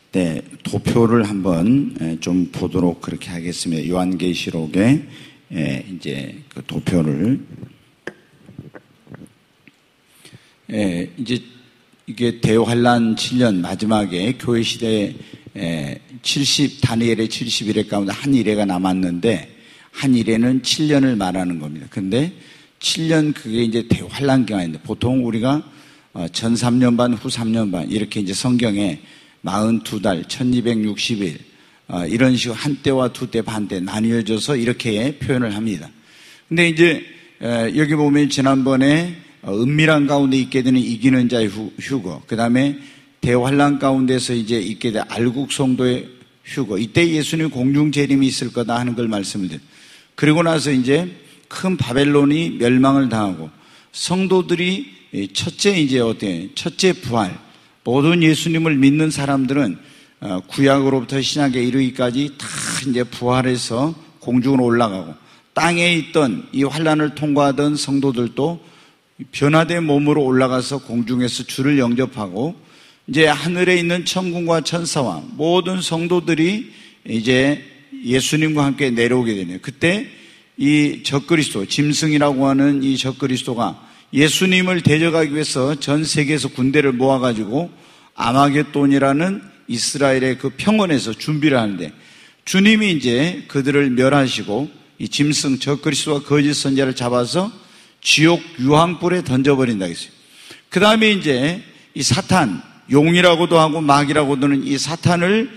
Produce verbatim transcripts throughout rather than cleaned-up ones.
네, 도표를 한번 좀 보도록 그렇게 하겠습니다. 요한계시록에 이제 그 도표를 예, 이제 이게 대환란 칠 년 마지막에 교회 시대 칠십 다니엘의 칠십 일회 가운데 한 일회가 남았는데 한 일회는 칠 년을 말하는 겁니다. 근데 칠 년 그게 이제 대환란 기간인데 보통 우리가 전 삼 년 반, 후 삼 년 반 이렇게 이제 성경에 사십이 달, 천이백육십 일 이런 식으로 한때와 두때 반때 나뉘어져서 이렇게 표현을 합니다. 근데 이제 여기 보면 지난번에 은밀한 가운데 있게 되는 이기는 자의 휴거, 그 다음에 대환란 가운데서 이제 있게 된 알국 성도의 휴거, 이때 예수님 공중 재림이 있을 거다 하는 걸 말씀을 드려요. 그리고 나서 이제 큰 바벨론이 멸망을 당하고 성도들이 첫째 이제 어때 첫째 부활, 모든 예수님을 믿는 사람들은 구약으로부터 신약에 이르기까지 다 이제 부활해서 공중으로 올라가고 땅에 있던 이 환란을 통과하던 성도들도 변화된 몸으로 올라가서 공중에서 주를 영접하고 이제 하늘에 있는 천군과 천사와 모든 성도들이 이제 예수님과 함께 내려오게 되네요. 그때 이 적그리스도, 짐승이라고 하는 이 적그리스도가 예수님을 대적하기 위해서 전 세계에서 군대를 모아가지고 아마겟돈이라는 이스라엘의 그 평원에서 준비를 하는데 주님이 이제 그들을 멸하시고 이 짐승 적그리스도와 거짓 선지자를 잡아서 지옥 유황불에 던져버린다 했어요. 그 다음에 이제 이 사탄, 용이라고도 하고 마귀라고도 하는 이 사탄을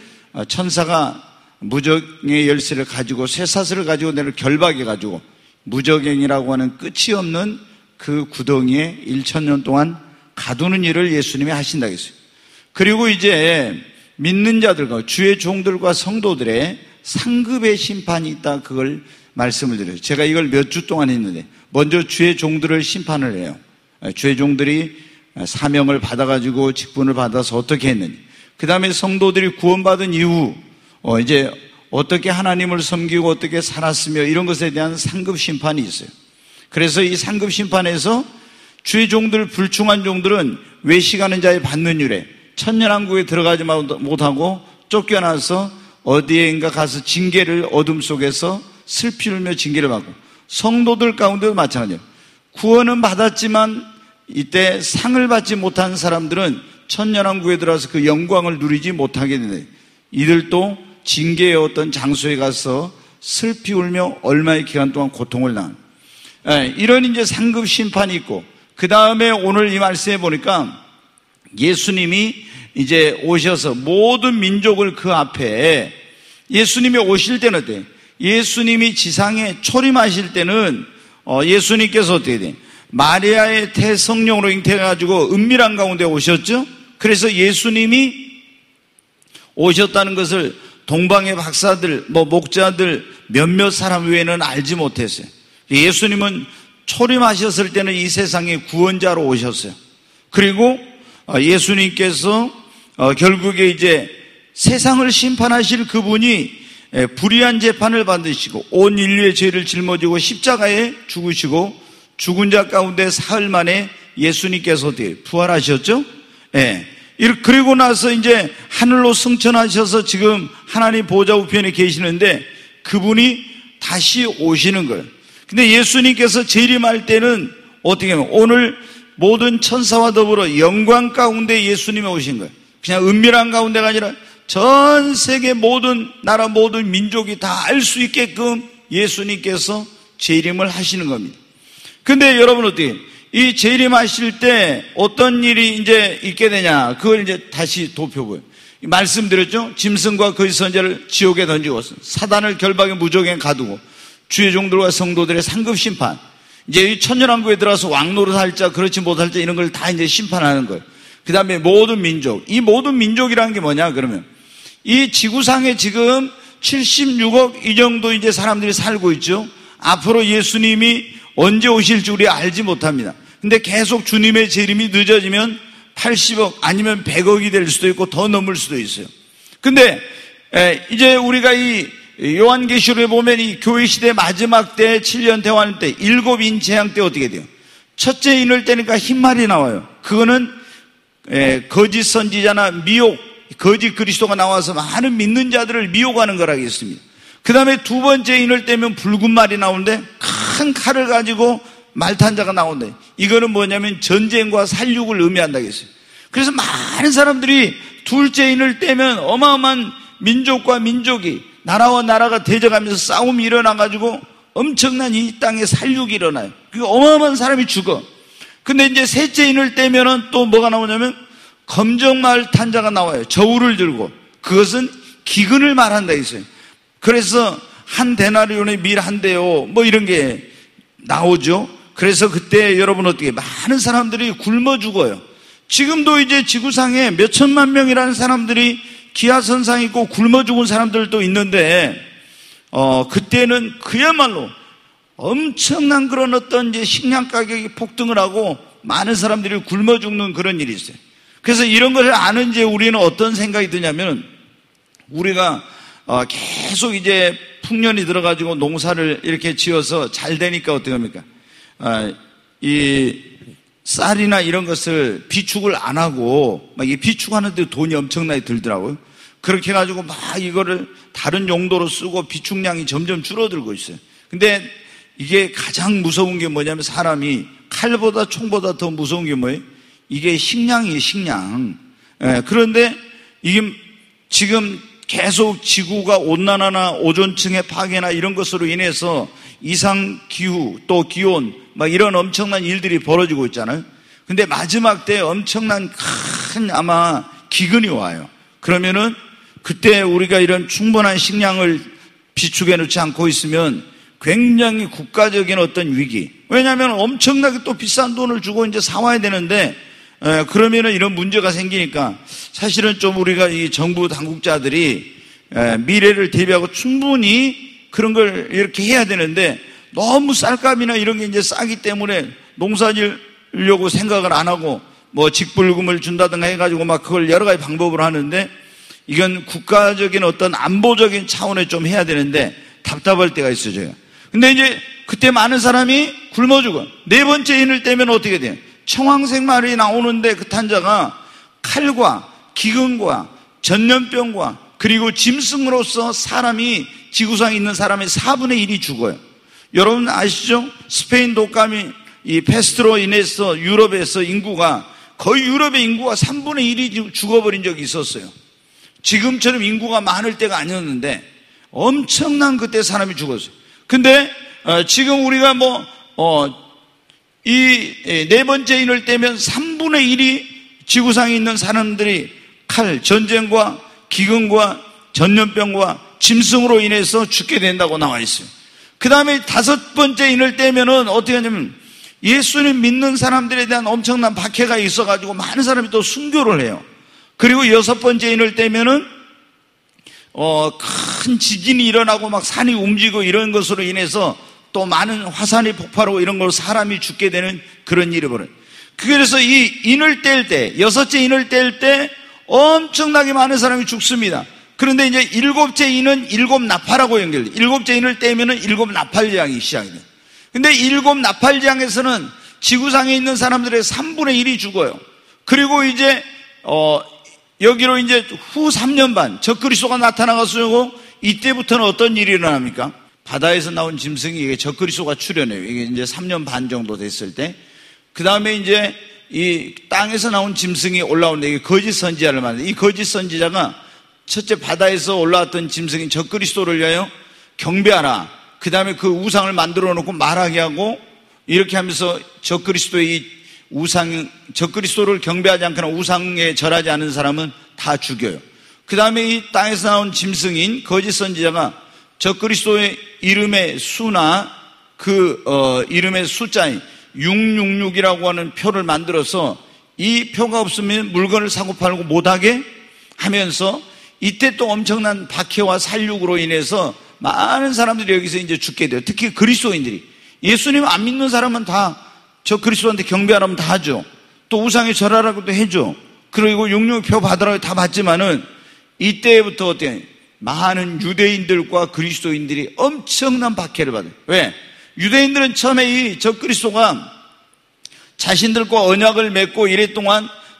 천사가 무적의 열쇠를 가지고 쇠사슬을 가지고 내를 결박해가지고 무적행이라고 하는 끝이 없는 그 구덩이에 일천 년 동안 가두는 일을 예수님이 하신다 했어요. 그리고 이제 믿는 자들과 주의 종들과 성도들의 상급의 심판이 있다, 그걸 말씀을 드려요. 제가 이걸 몇 주 동안 했는데 먼저 주의 종들을 심판을 해요. 주의 종들이 사명을 받아가지고 직분을 받아서 어떻게 했는지, 그 다음에 성도들이 구원받은 이후 어 이제 어떻게 하나님을 섬기고 어떻게 살았으며 이런 것에 대한 상급 심판이 있어요. 그래서 이 상급 심판에서 주의 종들, 불충한 종들은 외식하는 자의 받는 유래, 천년왕국에 들어가지 못하고 쫓겨나서 어디에인가 가서 징계를 어둠 속에서 슬피 울며 징계를 받고, 성도들 가운데도 마찬가지예요. 구원은 받았지만 이때 상을 받지 못한 사람들은 천년왕국에 들어가서 그 영광을 누리지 못하게 되네. 이들도 징계의 어떤 장소에 가서 슬피 울며 얼마의 기간 동안 고통을 당한, 이런 이제 상급 심판이 있고, 그 다음에 오늘 이 말씀에 보니까 예수님이 이제 오셔서 모든 민족을 그 앞에, 예수님이 오실 때는 어때요? 예수님이 지상에 초림하실 때는 예수님께서 어떻게 돼요? 마리아의 태성령으로 잉태해가지고 은밀한 가운데 오셨죠? 그래서 예수님이 오셨다는 것을 동방의 박사들, 뭐 목자들 몇몇 사람 외에는 알지 못했어요. 예수님은 초림하셨을 때는 이 세상에 구원자로 오셨어요. 그리고 예수님께서 결국에 이제 세상을 심판하실 그분이 불의한 재판을 받으시고 온 인류의 죄를 짊어지고 십자가에 죽으시고 죽은 자 가운데 사흘 만에 예수님께서 어떻게 부활하셨죠? 예. 그리고 나서 이제 하늘로 승천하셔서 지금 하나님 보좌 우편에 계시는데 그분이 다시 오시는 거예요. 근데 예수님께서 재림할 때는 어떻게 하면 오늘 모든 천사와 더불어 영광 가운데 예수님이 오신 거예요. 그냥 은밀한 가운데가 아니라 전 세계 모든 나라 모든 민족이 다 알 수 있게끔 예수님께서 재림을 하시는 겁니다. 근데 여러분 어떻게 이 재림하실 때 어떤 일이 이제 있게 되냐, 그걸 이제 다시 도표보여요. 말씀드렸죠? 짐승과 거짓 선지자를 지옥에 던지고 사단을 결박에 무적에 가두고 주의 종들과 성도들의 상급 심판, 이제 이 천년왕국에 들어가서 왕노릇 할 자 그렇지 못할 자 이런 걸 다 이제 심판하는 거예요. 그 다음에 모든 민족, 이 모든 민족이라는 게 뭐냐 그러면 이 지구상에 지금 칠십육억 이 정도 이제 사람들이 살고 있죠. 앞으로 예수님이 언제 오실지 우리 알지 못합니다. 근데 계속 주님의 재림이 늦어지면 팔십억 아니면 백억이 될 수도 있고 더 넘을 수도 있어요. 근데 이제 우리가 이 요한계시록에 보면 이 교회 시대 마지막 때 칠 년 대환 때 일곱 인 재앙 때 어떻게 돼요? 첫째 인을 때니까 흰말이 나와요. 그거는 거짓 선지자나 미혹, 거짓 그리스도가 나와서 많은 믿는 자들을 미혹하는 거라겠습니다. 그 다음에 두 번째 인을 떼면 붉은 말이 나오는데 큰 칼을 가지고 말탄자가 나온다. 이거는 뭐냐면 전쟁과 살육을 의미한다겠어요. 그래서 많은 사람들이 둘째 인을 떼면 어마어마한 민족과 민족이, 나라와 나라가 대적하면서 싸움이 일어나가지고 엄청난 이 땅에 살육이 일어나요. 그 어마어마한 사람이 죽어. 근데 이제 셋째 인을 떼면은 또 뭐가 나오냐면 검정말 탄자가 나와요. 저울을 들고. 그것은 기근을 말한다 했어요. 그래서 한 데나리온의 밀 한 대요, 뭐 이런 게 나오죠. 그래서 그때 여러분 어떻게 많은 사람들이 굶어 죽어요. 지금도 이제 지구상에 몇 천만 명이라는 사람들이 기아선상 있고 굶어 죽은 사람들도 있는데, 어, 그때는 그야말로 엄청난 그런 어떤 이제 식량 가격이 폭등을 하고 많은 사람들이 굶어 죽는 그런 일이 있어요. 그래서 이런 것을 아는 이제 우리는 어떤 생각이 드냐면, 우리가 어, 계속 이제 풍년이 들어가지고 농사를 이렇게 지어서 잘 되니까 어떻게 합니까? 어, 이 쌀이나 이런 것을 비축을 안 하고 막 이 비축하는데 돈이 엄청나게 들더라고요. 그렇게 해가지고 막 이거를 다른 용도로 쓰고 비축량이 점점 줄어들고 있어요. 근데 이게 가장 무서운 게 뭐냐면, 사람이 칼보다 총보다 더 무서운 게 뭐예요? 이게 식량이에요, 식량. 예, 그런데 이게 지금 계속 지구가 온난화나 오존층의 파괴나 이런 것으로 인해서 이상기후 또 기온 막 이런 엄청난 일들이 벌어지고 있잖아요. 근데 마지막 때 엄청난 큰 아마 기근이 와요. 그러면은 그때 우리가 이런 충분한 식량을 비축해 놓지 않고 있으면 굉장히 국가적인 어떤 위기. 왜냐하면 엄청나게 또 비싼 돈을 주고 이제 사와야 되는데, 에, 그러면은 이런 문제가 생기니까 사실은 좀 우리가 이 정부 당국자들이 에, 미래를 대비하고 충분히 그런 걸 이렇게 해야 되는데, 너무 쌀값이나 이런 게 이제 싸기 때문에 농사 지으려고 생각을 안 하고 뭐 직불금을 준다든가 해가지고 막 그걸 여러 가지 방법으로 하는데, 이건 국가적인 어떤 안보적인 차원에 좀 해야 되는데 답답할 때가 있어요, 제가. 근데 이제 그때 많은 사람이 굶어 죽어. 네 번째 인을 떼면 어떻게 돼요? 청황색 말이 나오는데 그 탄자가 칼과 기근과 전염병과 그리고 짐승으로서 사람이, 지구상에 있는 사람의 사분의 일이 죽어요. 여러분 아시죠? 스페인 독감이 이 패스트로 인해서 유럽에서 인구가, 거의 유럽의 인구가 삼분의 일이 죽어버린 적이 있었어요. 지금처럼 인구가 많을 때가 아니었는데 엄청난 그때 사람이 죽었어요. 근데 어, 지금 우리가 뭐 어, 이 네 번째 인을 떼면 삼분의 일이 지구상에 있는 사람들이 칼, 전쟁과 기근과 전염병과 짐승으로 인해서 죽게 된다고 나와 있어요. 그 다음에 다섯 번째 인을 떼면은 어떻게 하냐면, 예수님 믿는 사람들에 대한 엄청난 박해가 있어가지고 많은 사람이 또 순교를 해요. 그리고 여섯 번째 인을 떼면은 어, 큰 지진이 일어나고 막 산이 움직이고 이런 것으로 인해서 또 많은 화산이 폭발하고 이런 걸로 사람이 죽게 되는 그런 일이 벌어요. 그래서 이 인을 뗄 때, 여섯째 인을 뗄 때 엄청나게 많은 사람이 죽습니다. 그런데 이제 일곱째 인은 일곱 나팔하고 연결돼요. 일곱째 인을 떼면은 일곱 나팔장이 시작이 돼요. 근데 일곱 나팔장에서는 지구상에 있는 사람들의 삼분의 일이 죽어요. 그리고 이제 어 여기로 이제 후 삼 년 반 적그리스도가 나타나가지고 이때부터는 어떤 일이 일어납니까? 바다에서 나온 짐승이 이게 적그리스도가 출현해요. 이게 이제 삼 년 반 정도 됐을 때, 그 다음에 이제 이 땅에서 나온 짐승이 올라오는데, 이게 거짓 선지자를 말합니다. 이 거짓 선지자가 첫째 바다에서 올라왔던 짐승인 적그리스도를 위하여 경배하라. 그 다음에 그 우상을 만들어 놓고 말하게 하고, 이렇게 하면서 적그리스도의 이 우상, 적그리스도를 경배하지 않거나 우상에 절하지 않은 사람은 다 죽여요. 그 다음에 이 땅에서 나온 짐승인 거짓 선지자가 적그리스도의 이름의 수나 그 어, 이름의 숫자인 육육육이라고 하는 표를 만들어서 이 표가 없으면 물건을 사고 팔고 못하게 하면서, 이때 또 엄청난 박해와 살육으로 인해서 많은 사람들이 여기서 이제 죽게 돼요. 특히 그리스도인들이. 예수님 안 믿는 사람은 다 저 그리스도한테 경배하라면 다 하죠. 또 우상에 절하라고도 해줘. 그리고 육육표 받으라고 다 받지만은 이때부터 어때요? 많은 유대인들과 그리스도인들이 엄청난 박해를 받아요. 왜? 유대인들은 처음에 이 적그리스도가 자신들과 언약을 맺고 이래 동안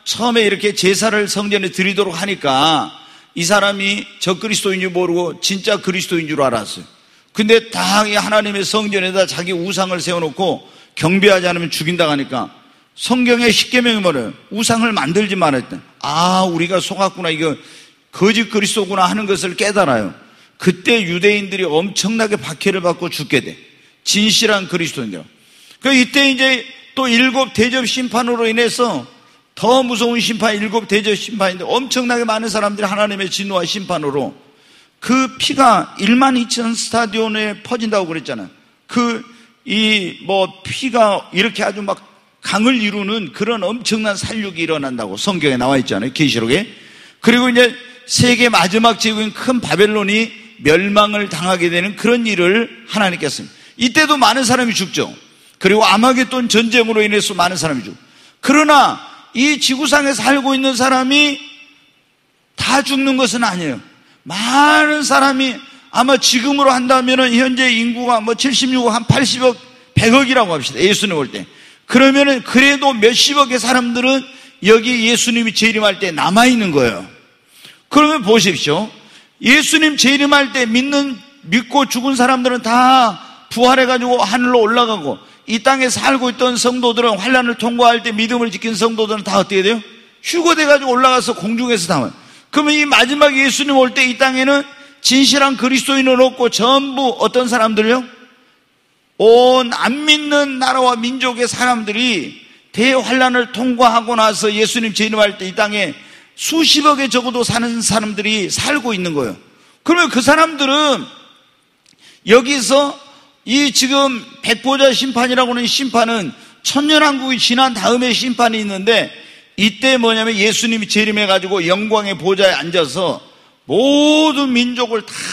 처음에 이렇게 제사를 성전에 드리도록 하니까 이 사람이 저 그리스도인 줄 모르고 진짜 그리스도인 줄 알았어요. 근데 다 하나님의 성전에다 자기 우상을 세워놓고 경배하지 않으면 죽인다고 하니까 성경의 십계명이 뭐래요? 우상을 만들지 말았다. 아, 우리가 속았구나, 이거 거짓 그리스도구나 하는 것을 깨달아요. 그때 유대인들이 엄청나게 박해를 받고 죽게 돼. 진실한 그리스도인들. 그 이때 이제 또 일곱 대접 심판으로 인해서 더 무서운 심판, 일곱 대접 심판인데 엄청나게 많은 사람들이 하나님의 진노와 심판으로 그 피가 일만 이천 스타디온에 퍼진다고 그랬잖아요. 그 이 뭐 피가 이렇게 아주 막 강을 이루는 그런 엄청난 살육이 일어난다고 성경에 나와 있잖아요. 계시록에. 그리고 이제 세계 마지막 제국인 큰 바벨론이 멸망을 당하게 되는 그런 일을 하나님께 했습니다. 이때도 많은 사람이 죽죠. 그리고 아마겟돈 전쟁으로 인해서 많은 사람이 죽고. 그러나 이 지구상에 살고 있는 사람이 다 죽는 것은 아니에요. 많은 사람이 아마 지금으로 한다면은 현재 인구가 뭐 칠십육억, 한 팔십억, 백억이라고 합시다. 예수님 올 때. 그러면은 그래도 몇십억의 사람들은 여기 예수님이 재림할 때 남아있는 거예요. 그러면 보십시오. 예수님 재림할 때 믿는, 믿고 죽은 사람들은 다 부활해가지고 하늘로 올라가고 이 땅에 살고 있던 성도들은 환난을 통과할 때 믿음을 지킨 성도들은 다 어떻게 돼요? 휴거돼가지고 올라가서 공중에서 담아요. 그러면 이 마지막 예수님 올 때 이 땅에는 진실한 그리스도인은 없고 전부 어떤 사람들요? 온 안 믿는 나라와 민족의 사람들이 대환난을 통과하고 나서 예수님 재림할 때 이 땅에 수십억에 적어도 사는 사람들이 살고 있는 거예요. 그러면 그 사람들은 여기서 이 지금 백보자 심판이라고 하는 심판은 천년왕국이 지난 다음에 심판이 있는데 이때 뭐냐면 예수님이 재림해가지고 영광의 보좌에 앉아서 모든 민족을 다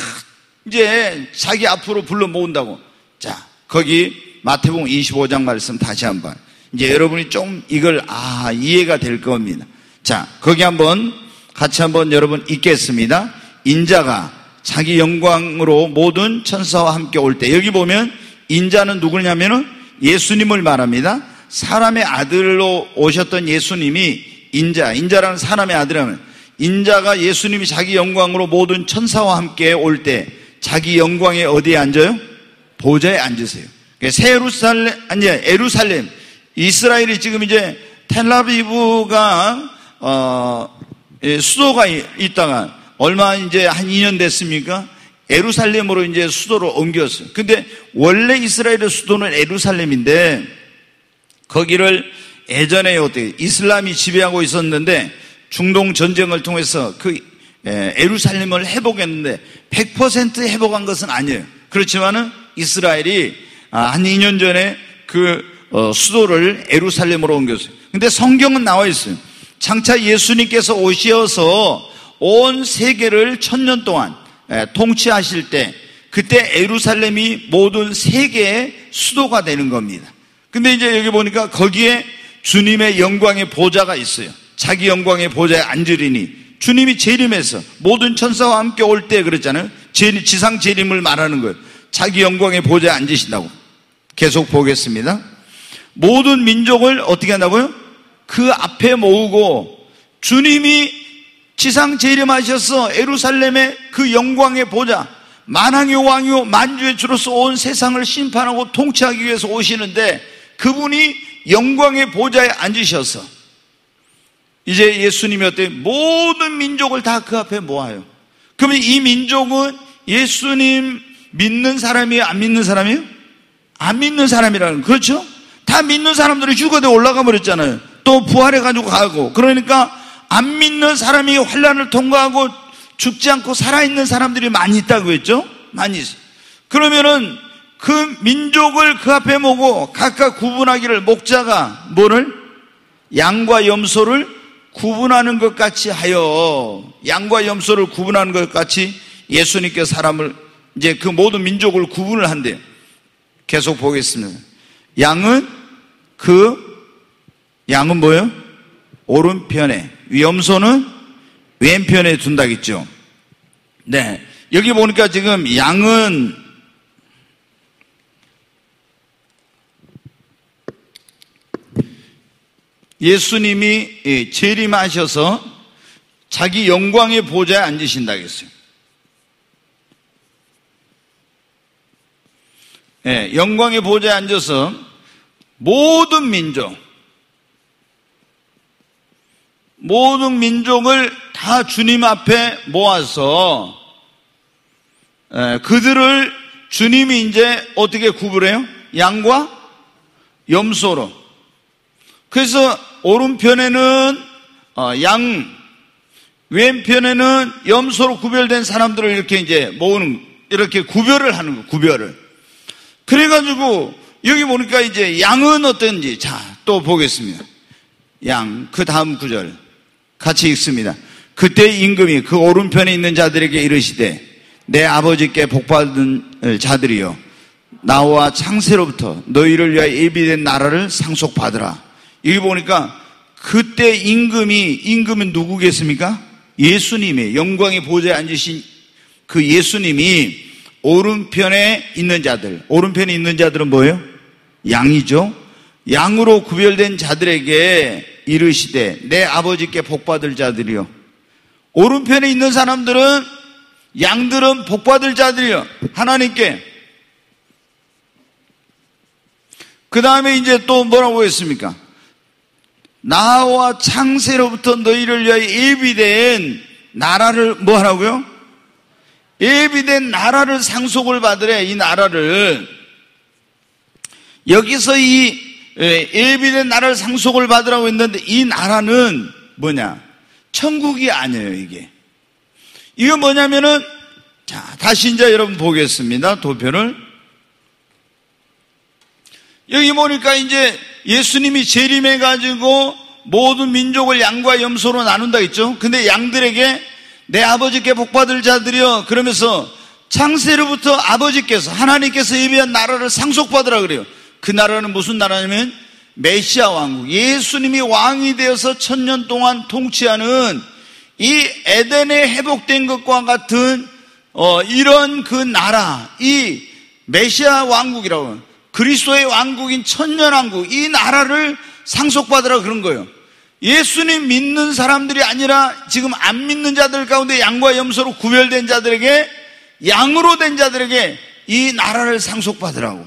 이제 자기 앞으로 불러 모은다고. 자, 거기 마태복음 이십오 장 말씀 다시 한번. 이제 여러분이 좀 이걸 아 이해가 될 겁니다. 자, 거기 한번 같이 한번 여러분 읽겠습니다. 인자가 자기 영광으로 모든 천사와 함께 올 때, 여기 보면 인자는 누구냐면은 예수님을 말합니다. 사람의 아들로 오셨던 예수님이 인자, 인자라는 사람의 아들이라면 인자가 예수님이 자기 영광으로 모든 천사와 함께 올 때 자기 영광에 어디에 앉아요? 보좌에 앉으세요. 새 예루살렘, 아니, 에루살렘, 이스라엘이 지금 이제 텔아비브가 어, 수도가 있다가 얼마 이제 한 이 년 됐습니까? 에루살렘으로 이제 수도로 옮겼어요. 근데 원래 이스라엘의 수도는 에루살렘인데 거기를 예전에 어떻게 이슬람이 지배하고 있었는데 중동 전쟁을 통해서 그 에루살렘을 회복했는데 백 퍼센트 회복한 것은 아니에요. 그렇지만은 이스라엘이 한 이 년 전에 그 수도를 에루살렘으로 옮겼어요. 근데 성경은 나와 있어요. 장차 예수님께서 오셔서 온 세계를 천년 동안 통치하실 때 그때 에루살렘이 모든 세계의 수도가 되는 겁니다. 근데 이제 여기 보니까 거기에 주님의 영광의 보좌가 있어요. 자기 영광의 보좌에 앉으리니 주님이 재림해서 모든 천사와 함께 올 때 그랬잖아요. 지상 재림을 말하는 거예요. 자기 영광의 보좌에 앉으신다고. 계속 보겠습니다. 모든 민족을 어떻게 한다고요? 그 앞에 모으고 주님이 지상 재림하셔서 예루살렘의 그 영광의 보좌, 만왕의 왕이요 만주의 주로서 온 세상을 심판하고 통치하기 위해서 오시는데 그분이 영광의 보좌에 앉으셔서 이제 예수님이 어때요? 모든 민족을 다 그 앞에 모아요. 그러면 이 민족은 예수님 믿는 사람이에요? 안 믿는 사람이에요? 안 믿는 사람이라는, 그렇죠? 다 믿는 사람들이 휴거돼 올라가 버렸잖아요. 또 부활해가지고 가고. 그러니까 안 믿는 사람이 환난을 통과하고 죽지 않고 살아있는 사람들이 많이 있다고 했죠? 많이 있어요. 그러면은 그 민족을 그 앞에 모고 각각 구분하기를 목자가 뭐를? 양과 염소를 구분하는 것 같이 하여, 양과 염소를 구분하는 것 같이 예수님께서 사람을 이제 그 모든 민족을 구분을 한대요. 계속 보겠습니다. 양은 그 양은 뭐예요? 오른편에, 염소는 왼편에 둔다겠죠. 네, 여기 보니까 지금 양은 예수님이 재림하셔서 자기 영광의 보좌에 앉으신다고 했어요. 예, 영광의 보좌에 앉아서 모든 민족, 모든 민족을 다 주님 앞에 모아서 예, 그들을 주님이 이제 어떻게 구분해요? 양과 염소로. 그래서 오른편에는 양, 왼편에는 염소로 구별된 사람들을 이렇게 이제 모으는, 이렇게 구별을 하는 거예요, 구별을. 그래가지고, 여기 보니까 이제 양은 어떤지, 자, 또 보겠습니다. 양, 그 다음 구절. 같이 읽습니다. 그때 임금이 그 오른편에 있는 자들에게 이르시되, 내 아버지께 복받은 자들이여, 나와 창세로부터 너희를 위하여 예비된 나라를 상속받으라. 여기 보니까, 그때 임금이, 임금은 누구겠습니까? 예수님의 영광의 보좌에 앉으신 그 예수님이 오른편에 있는 자들, 오른편에 있는 자들은 뭐예요? 양이죠. 양으로 구별된 자들에게 이르시되 내 아버지께 복받을 자들이요. 오른편에 있는 사람들은, 양들은 복받을 자들이요, 하나님께. 그 다음에 이제 또 뭐라고 했습니까? 나와 창세로부터 너희를 위하여 예비된 나라를 뭐 하라고요? 예비된 나라를 상속을 받으래. 이 나라를, 여기서 이 예비된 나라를 상속을 받으라고 했는데, 이 나라는 뭐냐? 천국이 아니에요. 이게 이거 뭐냐면은, 자, 다시 이제 여러분 보겠습니다. 도표를. 여기 보니까 이제 예수님이 재림해가지고 모든 민족을 양과 염소로 나눈다 했죠. 근데 양들에게 내 아버지께 복받을 자들이여, 그러면서 창세로부터 아버지께서, 하나님께서 예비한 나라를 상속받으라 그래요. 그 나라는 무슨 나라냐면 메시아 왕국, 예수님이 왕이 되어서 천년 동안 통치하는 이 에덴에 회복된 것과 같은 어, 이런 그 나라, 이 메시아 왕국이라고 해요. 그리스도의 왕국인 천년왕국, 이 나라를 상속받으라 그런 거예요. 예수님 믿는 사람들이 아니라 지금 안 믿는 자들 가운데 양과 염소로 구별된 자들에게, 양으로 된 자들에게 이 나라를 상속받으라고.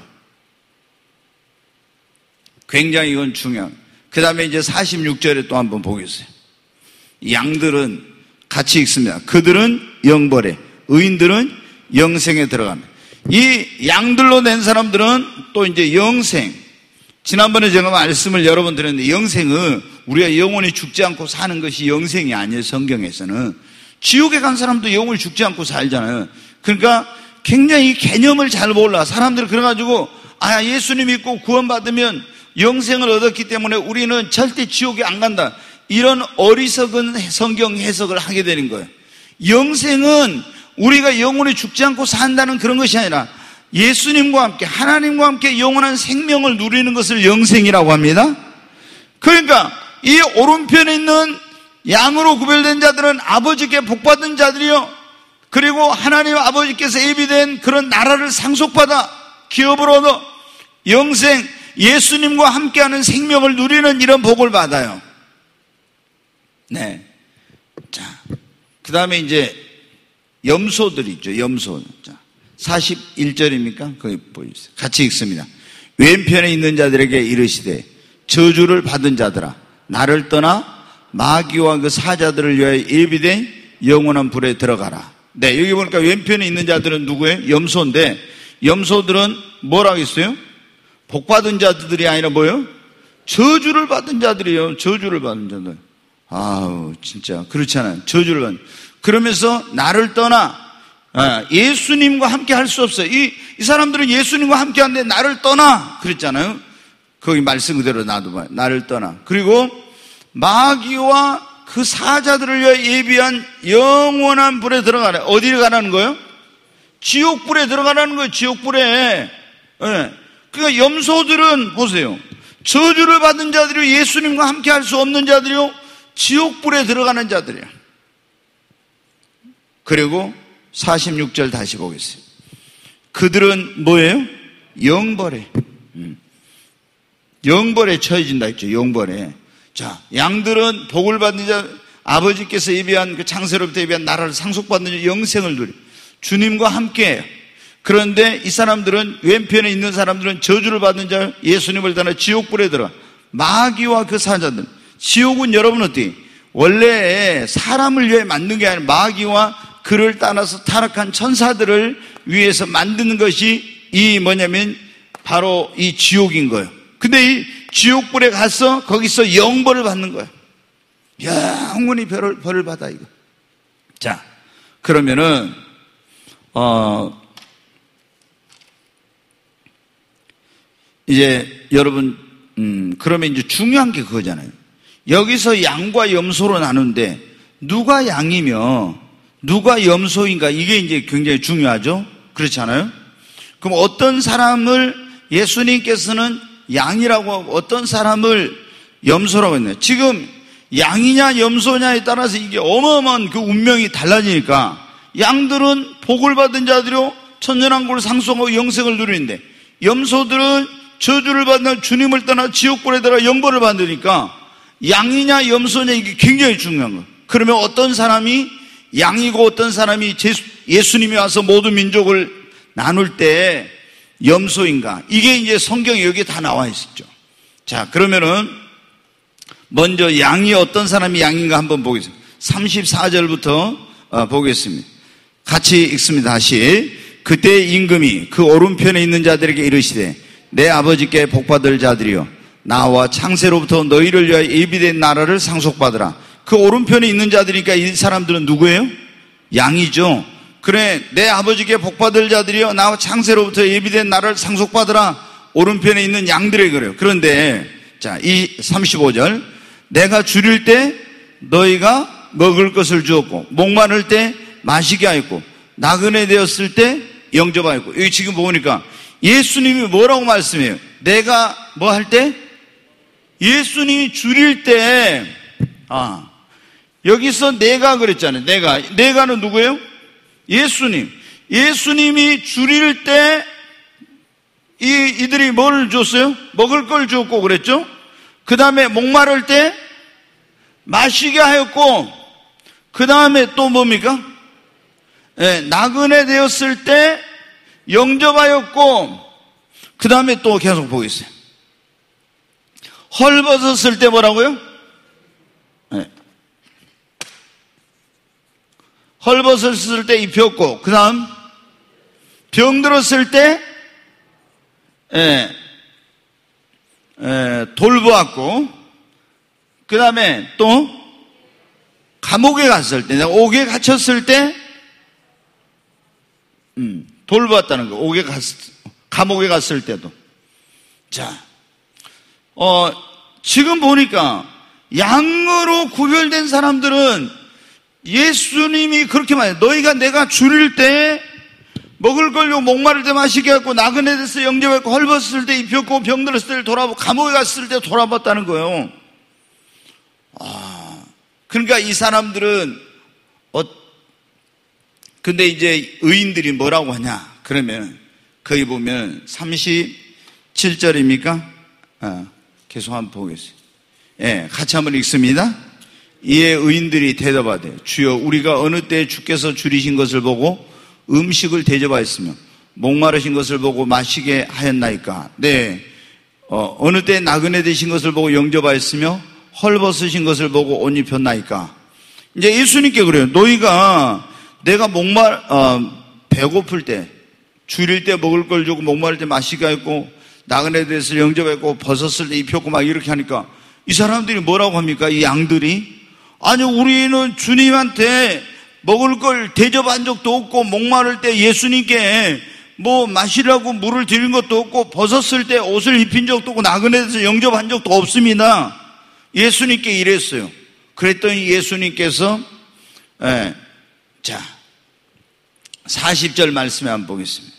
굉장히 이건 중요한. 그 다음에 이제 사십육 절에 또 한번 보겠어요. 양들은 같이 읽습니다. 그들은 영벌에, 의인들은 영생에 들어갑니다. 이 양들로 낸 사람들은 또 이제 영생. 지난번에 제가 말씀을 여러 번 드렸는데, 영생은 우리가 영원히 죽지 않고 사는 것이 영생이 아니에요. 성경에서는 지옥에 간 사람도 영원히 죽지 않고 살잖아요. 그러니까 굉장히 개념을 잘 몰라. 사람들이 그래가지고 아, 예수님 믿고 구원받으면 영생을 얻었기 때문에 우리는 절대 지옥에 안 간다, 이런 어리석은 성경 해석을 하게 되는 거예요. 영생은 우리가 영원히 죽지 않고 산다는 그런 것이 아니라 예수님과 함께, 하나님과 함께 영원한 생명을 누리는 것을 영생이라고 합니다. 그러니까 이 오른편에 있는 양으로 구별된 자들은 아버지께 복받은 자들이요, 그리고 하나님 아버지께서 예비된 그런 나라를 상속받아 기업을 얻어 영생, 예수님과 함께하는 생명을 누리는 이런 복을 받아요. 네. 자, 그 다음에 이제 염소들 있죠. 염소. 자, 사십일 절입니까? 거기 보여주세요. 같이 읽습니다. 왼편에 있는 자들에게 이르시되 저주를 받은 자들아, 나를 떠나 마귀와 그 사자들을 위하여 예비된 영원한 불에 들어가라. 네, 여기 보니까 왼편에 있는 자들은 누구예요? 염소인데, 염소들은 뭐라고 했어요? 복받은 자들이 아니라 뭐예요? 저주를 받은 자들이에요. 저주를 받은 자들. 아우, 진짜 그렇잖아요. 저주를 받은. 그러면서 나를 떠나 예수님과 함께 할 수 없어요. 이, 이 사람들은 예수님과 함께 하는데 나를 떠나 그랬잖아요. 거기 말씀 그대로 놔둬봐요. 나를 떠나. 그리고 마귀와 그 사자들을 위해 예비한 영원한 불에 들어가라. 어디를 가라는 거예요? 지옥불에 들어가라는 거예요. 지옥불에. 네. 그러니까 염소들은 보세요. 저주를 받은 자들이 예수님과 함께 할 수 없는 자들이요, 지옥불에 들어가는 자들이에요. 그리고 사십육 절 다시 보겠어요. 그들은 뭐예요? 영벌에. 영벌에 처해진다 했죠. 영벌에. 자, 양들은 복을 받는 자, 아버지께서 예비한 그 창세로부터 예비한 나라를 상속받는 자, 영생을 누리 주님과 함께해요. 그런데 이 사람들은, 왼편에 있는 사람들은 저주를 받는 자, 예수님을 따라 지옥불에 들어 마귀와 그 사자들. 지옥은 여러분 어떻게? 원래 사람을 위해 만든 게 아니라 마귀와 그를 따라서 타락한 천사들을 위해서 만드는 것이 이 뭐냐면 바로 이 지옥인 거예요. 근데 이 지옥불에 가서 거기서 영벌을 받는 거예요. 영원히 벌을, 벌을 받아 이거. 자, 그러면은 어 이제 여러분 음 그러면 이제 중요한 게 그거잖아요. 여기서 양과 염소로 나누는데 누가 양이며 누가 염소인가, 이게 이제 굉장히 중요하죠. 그렇지 않아요? 그럼 어떤 사람을 예수님께서는 양이라고, 어떤 사람을 염소라고 했나요? 지금 양이냐 염소냐에 따라서 이게 어마어마한 그 운명이 달라지니까, 양들은 복을 받은 자들이요 천년왕국을 상속하고 영생을 누리는데, 염소들은 저주를 받는 주님을 떠나 지옥불에 들어 영벌을 받으니까 양이냐 염소냐, 이게 굉장히 중요한 거예요. 그러면 어떤 사람이 양이고 어떤 사람이 예수님이 와서 모든 민족을 나눌 때 염소인가, 이게 이제 성경에 여기 다 나와 있었죠. 자, 그러면은 먼저 양이 어떤 사람이 양인가 한번 보겠습니다. 삼십사 절부터 어, 보겠습니다. 같이 읽습니다. 다시. 그때 임금이 그 오른편에 있는 자들에게 이르시되 내 아버지께 복받을 자들이여 나와 창세로부터 너희를 위하여 예비된 나라를 상속받으라. 그 오른편에 있는 자들이니까 이 사람들은 누구예요? 양이죠. 그래, 내 아버지께 복받을 자들이여 나와 창세로부터 예비된 나라를 상속받으라. 오른편에 있는 양들에게 그래요. 그런데 자, 이 삼십오 절, 내가 줄일 때 너희가 먹을 것을 주었고 목마를 때 마시게 하였고 나그네 되었을 때 영접하였고. 여기 지금 보니까 예수님이 뭐라고 말씀해요? 내가 뭐 할 때? 예수님이 줄일 때, 아, 여기서 내가 그랬잖아요. 내가. 내가는 누구예요? 예수님. 예수님이 줄일 때 이, 이들이 뭘 줬어요? 먹을 걸 줬고 그랬죠? 그 다음에 목마를 때 마시게 하였고, 그 다음에 또 뭡니까? 네, 나그네 되었을 때 영접하였고, 그 다음에 또 계속 보겠어요. 헐벗었을 때 뭐라고요? 네. 헐벗었을 때 입혔고, 그 다음 병들었을 때 예, 예, 돌보았고, 그 다음에 또 감옥에 갔을 때, 내가 옥에 갇혔을 때 음, 돌보았다는 거. 옥에 갔, 감옥에 갔을 때도. 자, 어, 지금 보니까 양으로 구별된 사람들은 예수님이 그렇게 말해요. 너희가 내가 줄일 때 먹을 걸요 목마를 때 마시게 했고 나그네 돼서 영접했고 헐벗을 때 입혔고 병들었을 때 돌아보고 감옥에 갔을 때 돌아봤다는 거예요. 아, 그러니까 이 사람들은 어, 근데 이제 의인들이 뭐라고 하냐? 그러면 거기 보면 삼십칠 절입니까? 아, 계속 한번 보겠습니다. 예, 같이 한번 읽습니다. 이에 의인들이 대답하되 주여 우리가 어느 때 주께서 줄이신 것을 보고 음식을 대접하였으며 목마르신 것을 보고 마시게 하였나이까? 네, 어, 어느 때 나그네 되신 것을 보고 영접하였으며 헐벗으신 것을 보고 옷 입혔나이까? 이제 예수님께 그래요. 너희가 내가 목말 어, 배고플 때 줄일 때 먹을 걸 주고 목마를 때 마시게 했고 나그네 돼서 영접했고 벗었을 때 입혔고 막 이렇게 하니까 이 사람들이 뭐라고 합니까? 이 양들이 아니 우리는 주님한테 먹을 걸 대접한 적도 없고 목마를 때 예수님께 뭐 마시라고 물을 드린 것도 없고 벗었을 때 옷을 입힌 적도 없고 나그네 돼서 영접한 적도 없습니다. 예수님께 이랬어요. 그랬더니 예수님께서 예, 자 사십 절 말씀에 한번 보겠습니다.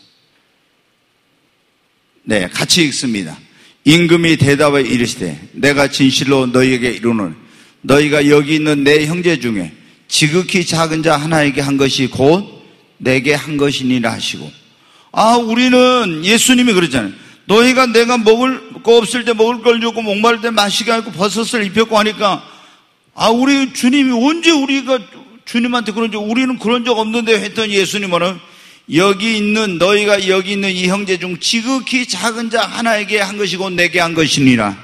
네, 같이 읽습니다. 임금이 대답하여 이르시되 내가 진실로 너희에게 이르노니 너희가 여기 있는 내 형제 중에 지극히 작은 자 하나에게 한 것이 곧 내게 한 것이니라 하시고. 아, 우리는 예수님이 그러잖아요. 너희가 내가 먹을 거 없을 때 먹을 걸 주고 목마를 때 마시게 하고 버섯을 입혔고 하니까 아 우리 주님이 언제 우리가 주님한테 그런 적 우리는 그런 적 없는데 했더니 예수님은 여기 있는 너희가 여기 있는 이 형제 중 지극히 작은 자 하나에게 한 것이고 내게 한 것이니라.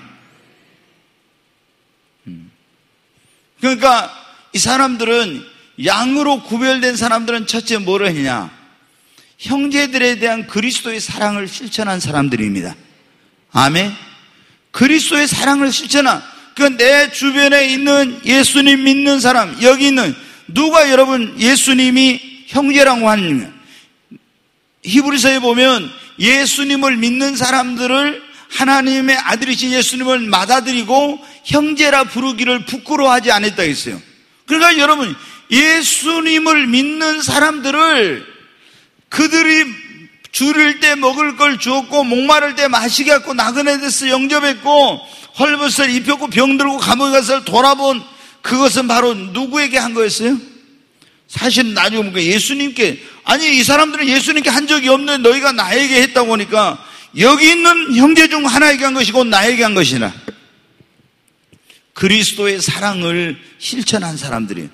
그러니까 이 사람들은 양으로 구별된 사람들은 첫째 뭐를 했냐? 형제들에 대한 그리스도의 사랑을 실천한 사람들입니다. 아멘. 그리스도의 사랑을 실천한 그 내 주변에 있는 예수님 믿는 사람 여기 있는 누가 여러분 예수님이 형제라고 하느냐? 히브리서에 보면 예수님을 믿는 사람들을 하나님의 아들이신 예수님을 받아들이고 형제라 부르기를 부끄러워하지 않았다 했어요. 그러니까 여러분 예수님을 믿는 사람들을 그들이 줄일 때 먹을 걸 주었고 목마를 때 마시게 했고 나그네 데서 영접했고 헐벗을 입혔고 병들고 감옥에 가서 돌아본 그것은 바로 누구에게 한 거였어요? 사실 나중에 보니까 예수님께 아니 이 사람들은 예수님께 한 적이 없는데 너희가 나에게 했다고 하니까 여기 있는 형제 중 하나에게 한 것이고 나에게 한 것이라. 그리스도의 사랑을 실천한 사람들이에요.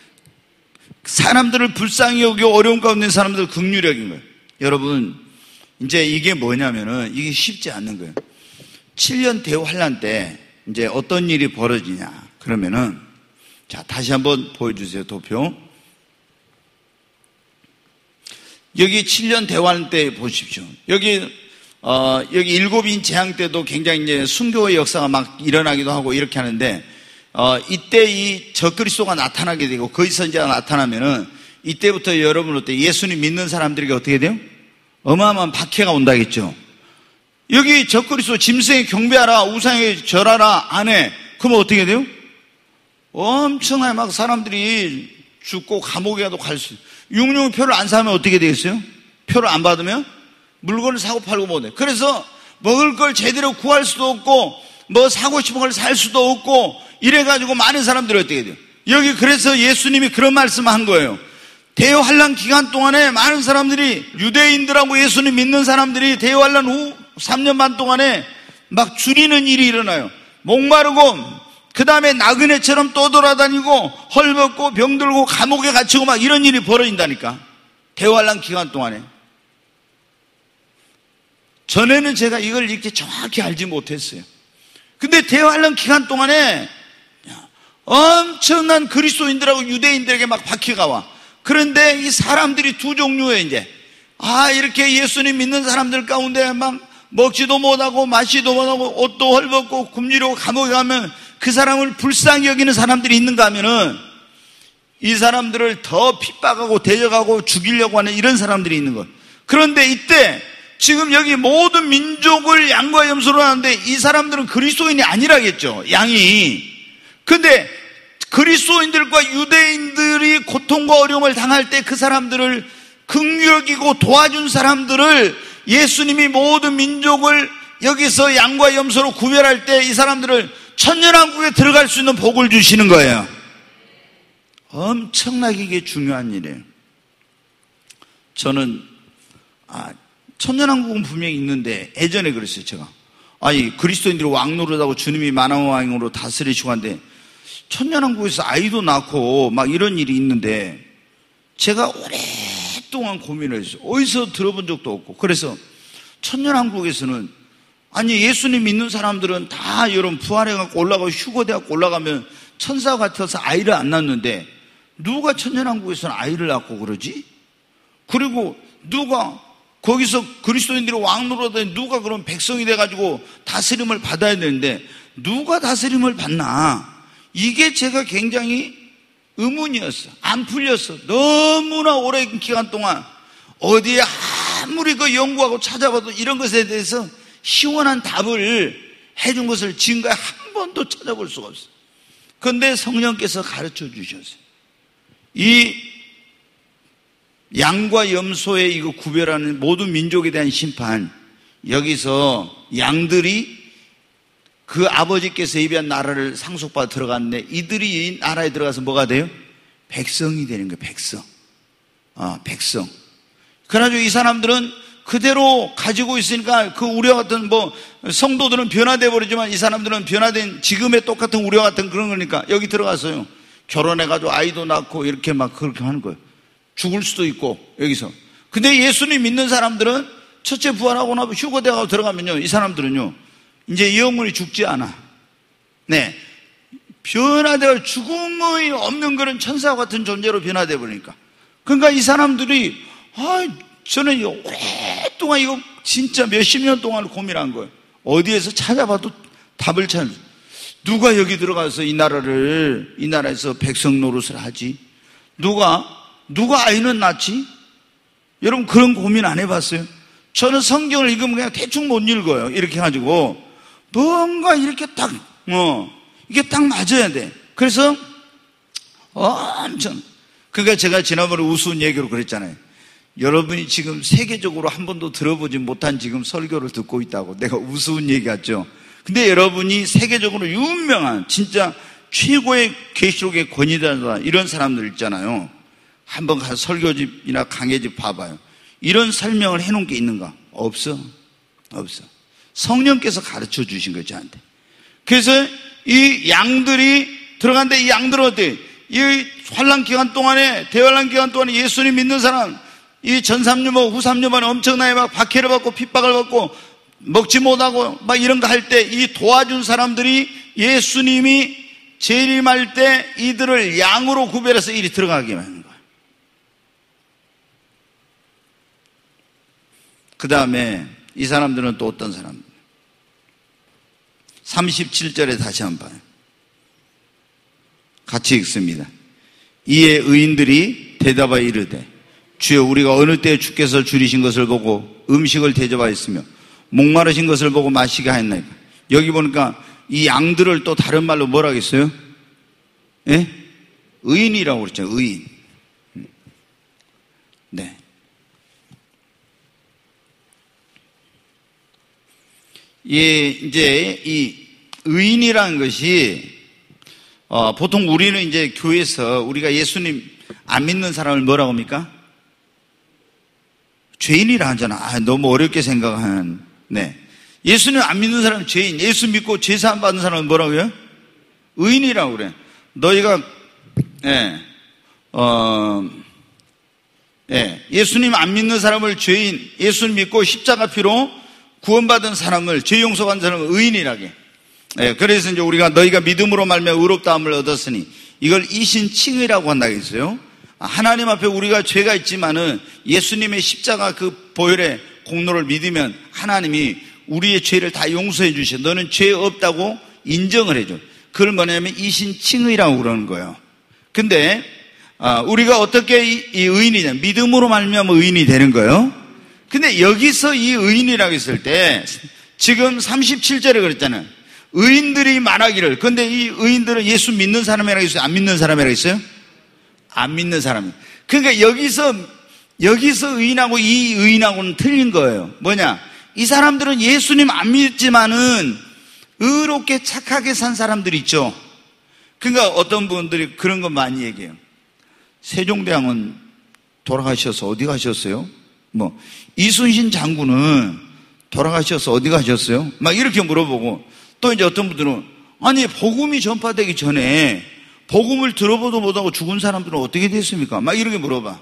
사람들을 불쌍히 여기고 어려운 가운데 있는 사람들 긍휼히 여긴 거예요. 여러분 이제 이게 뭐냐면은 이게 쉽지 않는 거예요. 칠 년 대환란 때 이제 어떤 일이 벌어지냐 그러면은 자 다시 한번 보여주세요. 도표. 여기 칠 년 대환란 때 보십시오. 여기 어 여기 일곱인 재앙 때도 굉장히 이제 순교의 역사가 막 일어나기도 하고 이렇게 하는데 어 이때 이 적그리스도가 나타나게 되고 그 선지자가 나타나면은 이때부터 여러분 어때 예수님 믿는 사람들에게 어떻게 돼요? 어마어마한 박해가 온다겠죠. 여기 적그리스도 짐승에 경배하라 우상에 절하라 안 해. 그러면 어떻게 돼요? 엄청나게 막 사람들이 죽고 감옥에도 갈 수. 육류 표를 안 사면 어떻게 되겠어요? 표를 안 받으면 물건을 사고 팔고 못해. 그래서 먹을 걸 제대로 구할 수도 없고 뭐 사고 싶은 걸 살 수도 없고 이래가지고 많은 사람들이 어떻게 돼요? 여기 그래서 예수님이 그런 말씀을 한 거예요. 대환란 기간 동안에 많은 사람들이 유대인들하고 예수님 믿는 사람들이 대환란 후 삼 년 반 동안에 막 줄이는 일이 일어나요. 목마르고 그 다음에 나그네처럼 떠돌아다니고 헐벗고 병들고 감옥에 갇히고 막 이런 일이 벌어진다니까. 대환란 기간 동안에. 전에는 제가 이걸 이렇게 정확히 알지 못했어요. 근데 대환란 기간 동안에 엄청난 그리스도인들하고 유대인들에게 막 박해가 와. 그런데 이 사람들이 두 종류예요. 이제 아 이렇게 예수님 믿는 사람들 가운데 막 먹지도 못하고 마시지도 못하고 옷도 헐벗고 굶주리고 감옥에 가면 그 사람을 불쌍히 여기는 사람들이 있는가 하면은 이 사람들을 더 핍박하고 대적하고 죽이려고 하는 이런 사람들이 있는 것. 그런데 이때 지금 여기 모든 민족을 양과 염소로 하는데 이 사람들은 그리스도인이 아니라겠죠. 양이. 근데 그리스도인들과 유대인들이 고통과 어려움을 당할 때 그 사람들을 긍휼히 여기고 도와준 사람들을 예수님이 모든 민족을 여기서 양과 염소로 구별할 때 이 사람들을 천년왕국에 들어갈 수 있는 복을 주시는 거예요. 엄청나게 이게 중요한 일이에요. 저는 아, 천년왕국은 분명히 있는데 예전에 그랬어요. 제가 아니 그리스도인들이 왕노릇하고 주님이 만왕왕으로 다스리시고 한데 천년왕국에서 아이도 낳고 막 이런 일이 있는데 제가 오랫동안 고민을 했어요. 어디서 들어본 적도 없고. 그래서 천년왕국에서는 아니 예수님 믿는 사람들은 다 여러분 부활해갖고 올라가고 휴거돼갖고 올라가면 천사 같아서 아이를 안 낳는데 누가 천년왕국에서는 아이를 낳고 그러지? 그리고 누가 거기서 그리스도인들이 왕노릇하더니 누가 그럼 백성이 돼가지고 다스림을 받아야 되는데 누가 다스림을 받나? 이게 제가 굉장히 의문이었어. 안 풀렸어. 너무나 오랜 기간 동안 어디에 아무리 그 연구하고 찾아봐도 이런 것에 대해서 시원한 답을 해준 것을 지금까지 한 번도 찾아볼 수가 없어요. 그런데 성령께서 가르쳐 주셨어요. 이 양과 염소의 이거 구별하는 모든 민족에 대한 심판, 여기서 양들이 그 아버지께서 예비한 나라를 상속받아 들어갔는데 이들이 이 나라에 들어가서 뭐가 돼요? 백성이 되는 거예요. 백성. 아, 백성. 그래가지고 이 사람들은 그대로 가지고 있으니까 그 우리와 같은 뭐 성도들은 변화돼 버리지만 이 사람들은 변화된 지금의 똑같은 우리와 같은 그런 거니까 여기 들어가서요. 결혼해가지고 아이도 낳고 이렇게 막 그렇게 하는 거예요. 죽을 수도 있고 여기서. 근데 예수님 믿는 사람들은 첫째 부활하고 나면 휴거되고 들어가면요. 이 사람들은요. 이제 영혼이 죽지 않아. 네. 변화되어 죽음의 없는 그런 천사 같은 존재로 변화되어 버리니까. 그러니까 이 사람들이 아, 저는 오랫동안 이거 진짜 몇십 년 동안 고민한 거예요. 어디에서 찾아봐도 답을 찾는. 누가 여기 들어가서 이 나라를 이 나라에서 백성 노릇을 하지? 누가 누가 아이는 낳지? 여러분 그런 고민 안 해봤어요? 저는 성경을 읽으면 그냥 대충 못 읽어요. 이렇게 해가지고 뭔가 이렇게 딱 어. 이게 딱 맞아야 돼. 그래서 엄청 그러니까 제가 지난번에 우스운 얘기로 그랬잖아요. 여러분이 지금 세계적으로 한 번도 들어보지 못한 지금 설교를 듣고 있다고. 내가 우스운 얘기 같죠. 근데 여러분이 세계적으로 유명한 진짜 최고의 계시록의 권위자다 이런 사람들 있잖아요. 한번 가서 설교집이나 강해집 봐봐요. 이런 설명을 해놓은 게 있는가? 없어. 없어. 성령께서 가르쳐 주신 거죠, 저한테. 그래서 이 양들이 들어간데 이 양들은 어때? 이 환란 기간 동안에, 대환란 기간 동안에 예수님 믿는 사람, 이 전 삼 년, 후 삼 년 만에 엄청나게 막 박해를 받고 핍박을 받고 먹지 못하고 막 이런 거 할 때 이 도와준 사람들이 예수님이 재림할 때 이들을 양으로 구별해서 이리 들어가게 하는 거예요. 그 다음에 이 사람들은 또 어떤 사람들? 삼십칠 절에 다시 한번 봐요. 같이 읽습니다. 이에 의인들이 대답하여 이르되 주여 우리가 어느 때에 주께서 줄이신 것을 보고 음식을 대접하였으며 목마르신 것을 보고 마시게 하였나이까. 여기 보니까 이 양들을 또 다른 말로 뭐라 하겠어요? 예? 의인이라고 그랬죠. 의인. 네. 예, 이제 이 의인이라는 것이 어, 보통 우리는 이제 교회에서 우리가 예수님 안 믿는 사람을 뭐라고 합니까? 죄인이라 하잖아. 아, 너무 어렵게 생각하는. 네. 예수님 안 믿는 사람은 죄인. 예수 믿고 제사함 받는 사람은 뭐라고요? 의인이라고 그래. 너희가 예, 어, 예, 예수님 안 믿는 사람을 죄인, 예수님 믿고 십자가 피로 구원받은 사람을, 죄 용서받은 사람을 의인이라게. 예, 그래서 이제 우리가 너희가 믿음으로 말미암아 의롭다함을 얻었으니 이걸 이신칭의라고 한다고 했어요. 하나님 앞에 우리가 죄가 있지만은 예수님의 십자가 그 보혈의 공로를 믿으면 하나님이 우리의 죄를 다 용서해 주셔. 너는 죄 없다고 인정을 해줘. 그걸 뭐냐면 이신칭의라고 그러는 거예요. 근데 우리가 어떻게 이 의인이냐? 믿음으로 말미암아 의인이 되는 거예요. 근데 여기서 이 의인이라고 했을 때 지금 삼십칠 절에 그랬잖아요. 의인들이 말하기를. 근데 이 의인들은 예수 믿는 사람이라고 했어요? 안 믿는 사람이라고 했어요? 안 믿는 사람이. 그러니까 여기서 여기서 의인하고 이 의인하고는 틀린 거예요. 뭐냐? 이 사람들은 예수님 안 믿지만은 의롭게 착하게 산 사람들이 있죠. 그러니까 어떤 분들이 그런 거 많이 얘기해요. 세종대왕은 돌아가셔서 어디 가셨어요? 뭐 이순신 장군은 돌아가셔서 어디 가셨어요? 막 이렇게 물어보고, 또 이제 어떤 분들은 아니 복음이 전파되기 전에 복음을 들어보도 못하고 죽은 사람들은 어떻게 됐습니까? 막 이렇게 물어봐.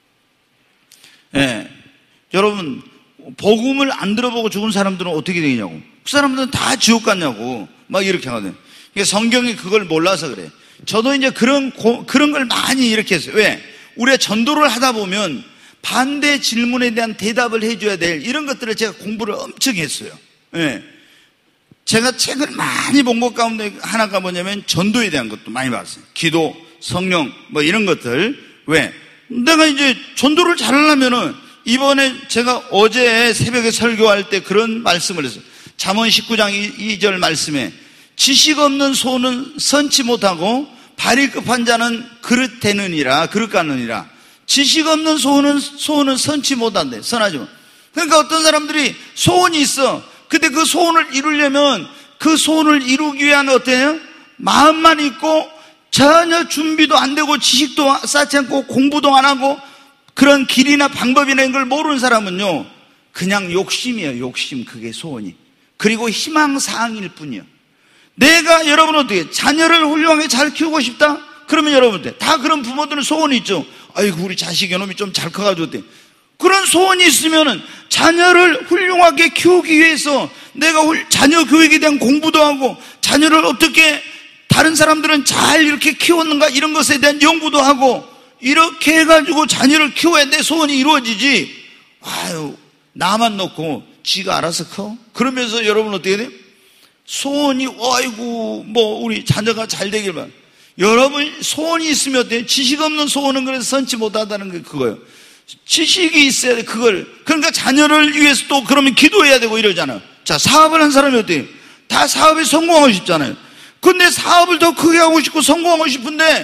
예, 여러분 복음을 안 들어보고 죽은 사람들은 어떻게 되냐고. 그 사람들은 다 지옥 갔냐고. 막 이렇게 하거든. 성경이 그걸 몰라서 그래. 저도 이제 그런 고, 그런 걸 많이 이렇게 했어요. 왜? 우리가 전도를 하다 보면 반대 질문에 대한 대답을 해줘야 될 이런 것들을 제가 공부를 엄청 했어요. 예. 제가 책을 많이 본 것 가운데 하나가 뭐냐면 전도에 대한 것도 많이 봤어요. 기도, 성령, 뭐 이런 것들. 왜? 내가 이제 전도를 잘하려면은 이번에 제가 어제 새벽에 설교할 때 그런 말씀을 했어요. 잠언 십구 장 이 절 말씀에 지식 없는 소는 선치 못하고 발이 급한 자는 그릇 되느니라, 그릇 갖느니라. 지식 없는 소는, 소는 선치 못한대. 선하지 못. 그러니까 어떤 사람들이 소원이 있어. 근데 그 소원을 이루려면 그 소원을 이루기 위한 어때요? 마음만 있고 전혀 준비도 안 되고 지식도 쌓지 않고 공부도 안 하고 그런 길이나 방법이나 이런 걸 모르는 사람은요, 그냥 욕심이에요. 욕심. 그게 소원이. 그리고 희망사항일 뿐이에요. 내가 여러분 어떻게 자녀를 훌륭하게 잘 키우고 싶다? 그러면 여러분들 다 그런 부모들은 소원이 있죠. 아이고 우리 자식 이놈이 좀 잘 커가지고 어때? 그런 소원이 있으면은 자녀를 훌륭하게 키우기 위해서 내가 자녀 교육에 대한 공부도 하고 자녀를 어떻게 다른 사람들은 잘 이렇게 키웠는가 이런 것에 대한 연구도 하고 이렇게 해가지고 자녀를 키워야 내 소원이 이루어지지. 아유 나만 놓고 지가 알아서 커? 그러면서 여러분 어떻게 돼요? 소원이 아이고 뭐 우리 자녀가 잘 되길 바라. 여러분 소원이 있으면 어때요? 지식 없는 소원은 그래서 선치 못하다는 게 그거예요. 지식이 있어야 돼 그걸. 그러니까 자녀를 위해서 또 그러면 기도해야 되고 이러잖아요. 자 사업을 한 사람이 어때요? 다 사업에 성공하고 싶잖아요. 근데 사업을 더 크게 하고 싶고 성공하고 싶은데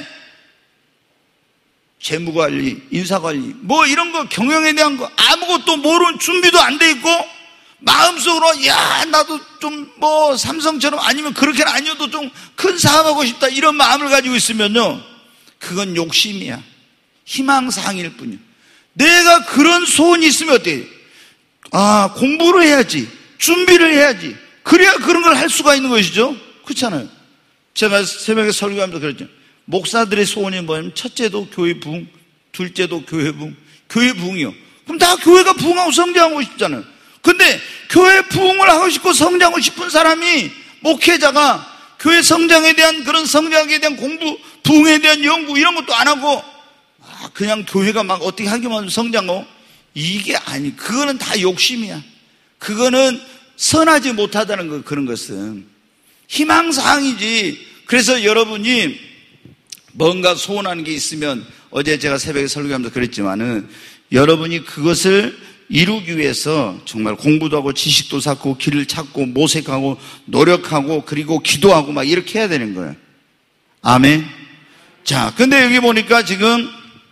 재무관리, 인사관리 뭐 이런 거 경영에 대한 거 아무것도 모르는 준비도 안 돼 있고 마음속으로 야 나도 좀 뭐 삼성처럼 아니면 그렇게는 아니어도 좀 큰 사업하고 싶다 이런 마음을 가지고 있으면요 그건 욕심이야. 희망사항일 뿐이야. 내가 그런 소원이 있으면 어때요? 아 공부를 해야지 준비를 해야지 그래야 그런 걸 할 수가 있는 것이죠. 그렇잖아요. 제가 새벽에 설교하면서 그랬죠. 목사들의 소원이 뭐냐면 첫째도 교회 부흥, 둘째도 교회 부흥, 교회 부흥이요. 그럼 다 교회가 부흥하고 성장하고 싶잖아요. 근데 교회 부흥을 하고 싶고 성장하고 싶은 사람이 목회자가 교회 성장에 대한 그런 성장에 대한 공부, 부흥에 대한 연구 이런 것도 안 하고 아, 그냥 교회가 막 어떻게 하기만 하면 성장하고 이게 아니. 그거는 다 욕심이야. 그거는 선하지 못하다는 거. 그런 것은 희망사항이지. 그래서 여러분이 뭔가 소원하는 게 있으면 어제 제가 새벽에 설교하면서 그랬지만은 여러분이 그것을 이루기 위해서 정말 공부도 하고 지식도 쌓고 길을 찾고 모색하고 노력하고 그리고 기도하고 막 이렇게 해야 되는 거예요. 아멘. 자, 근데 여기 보니까 지금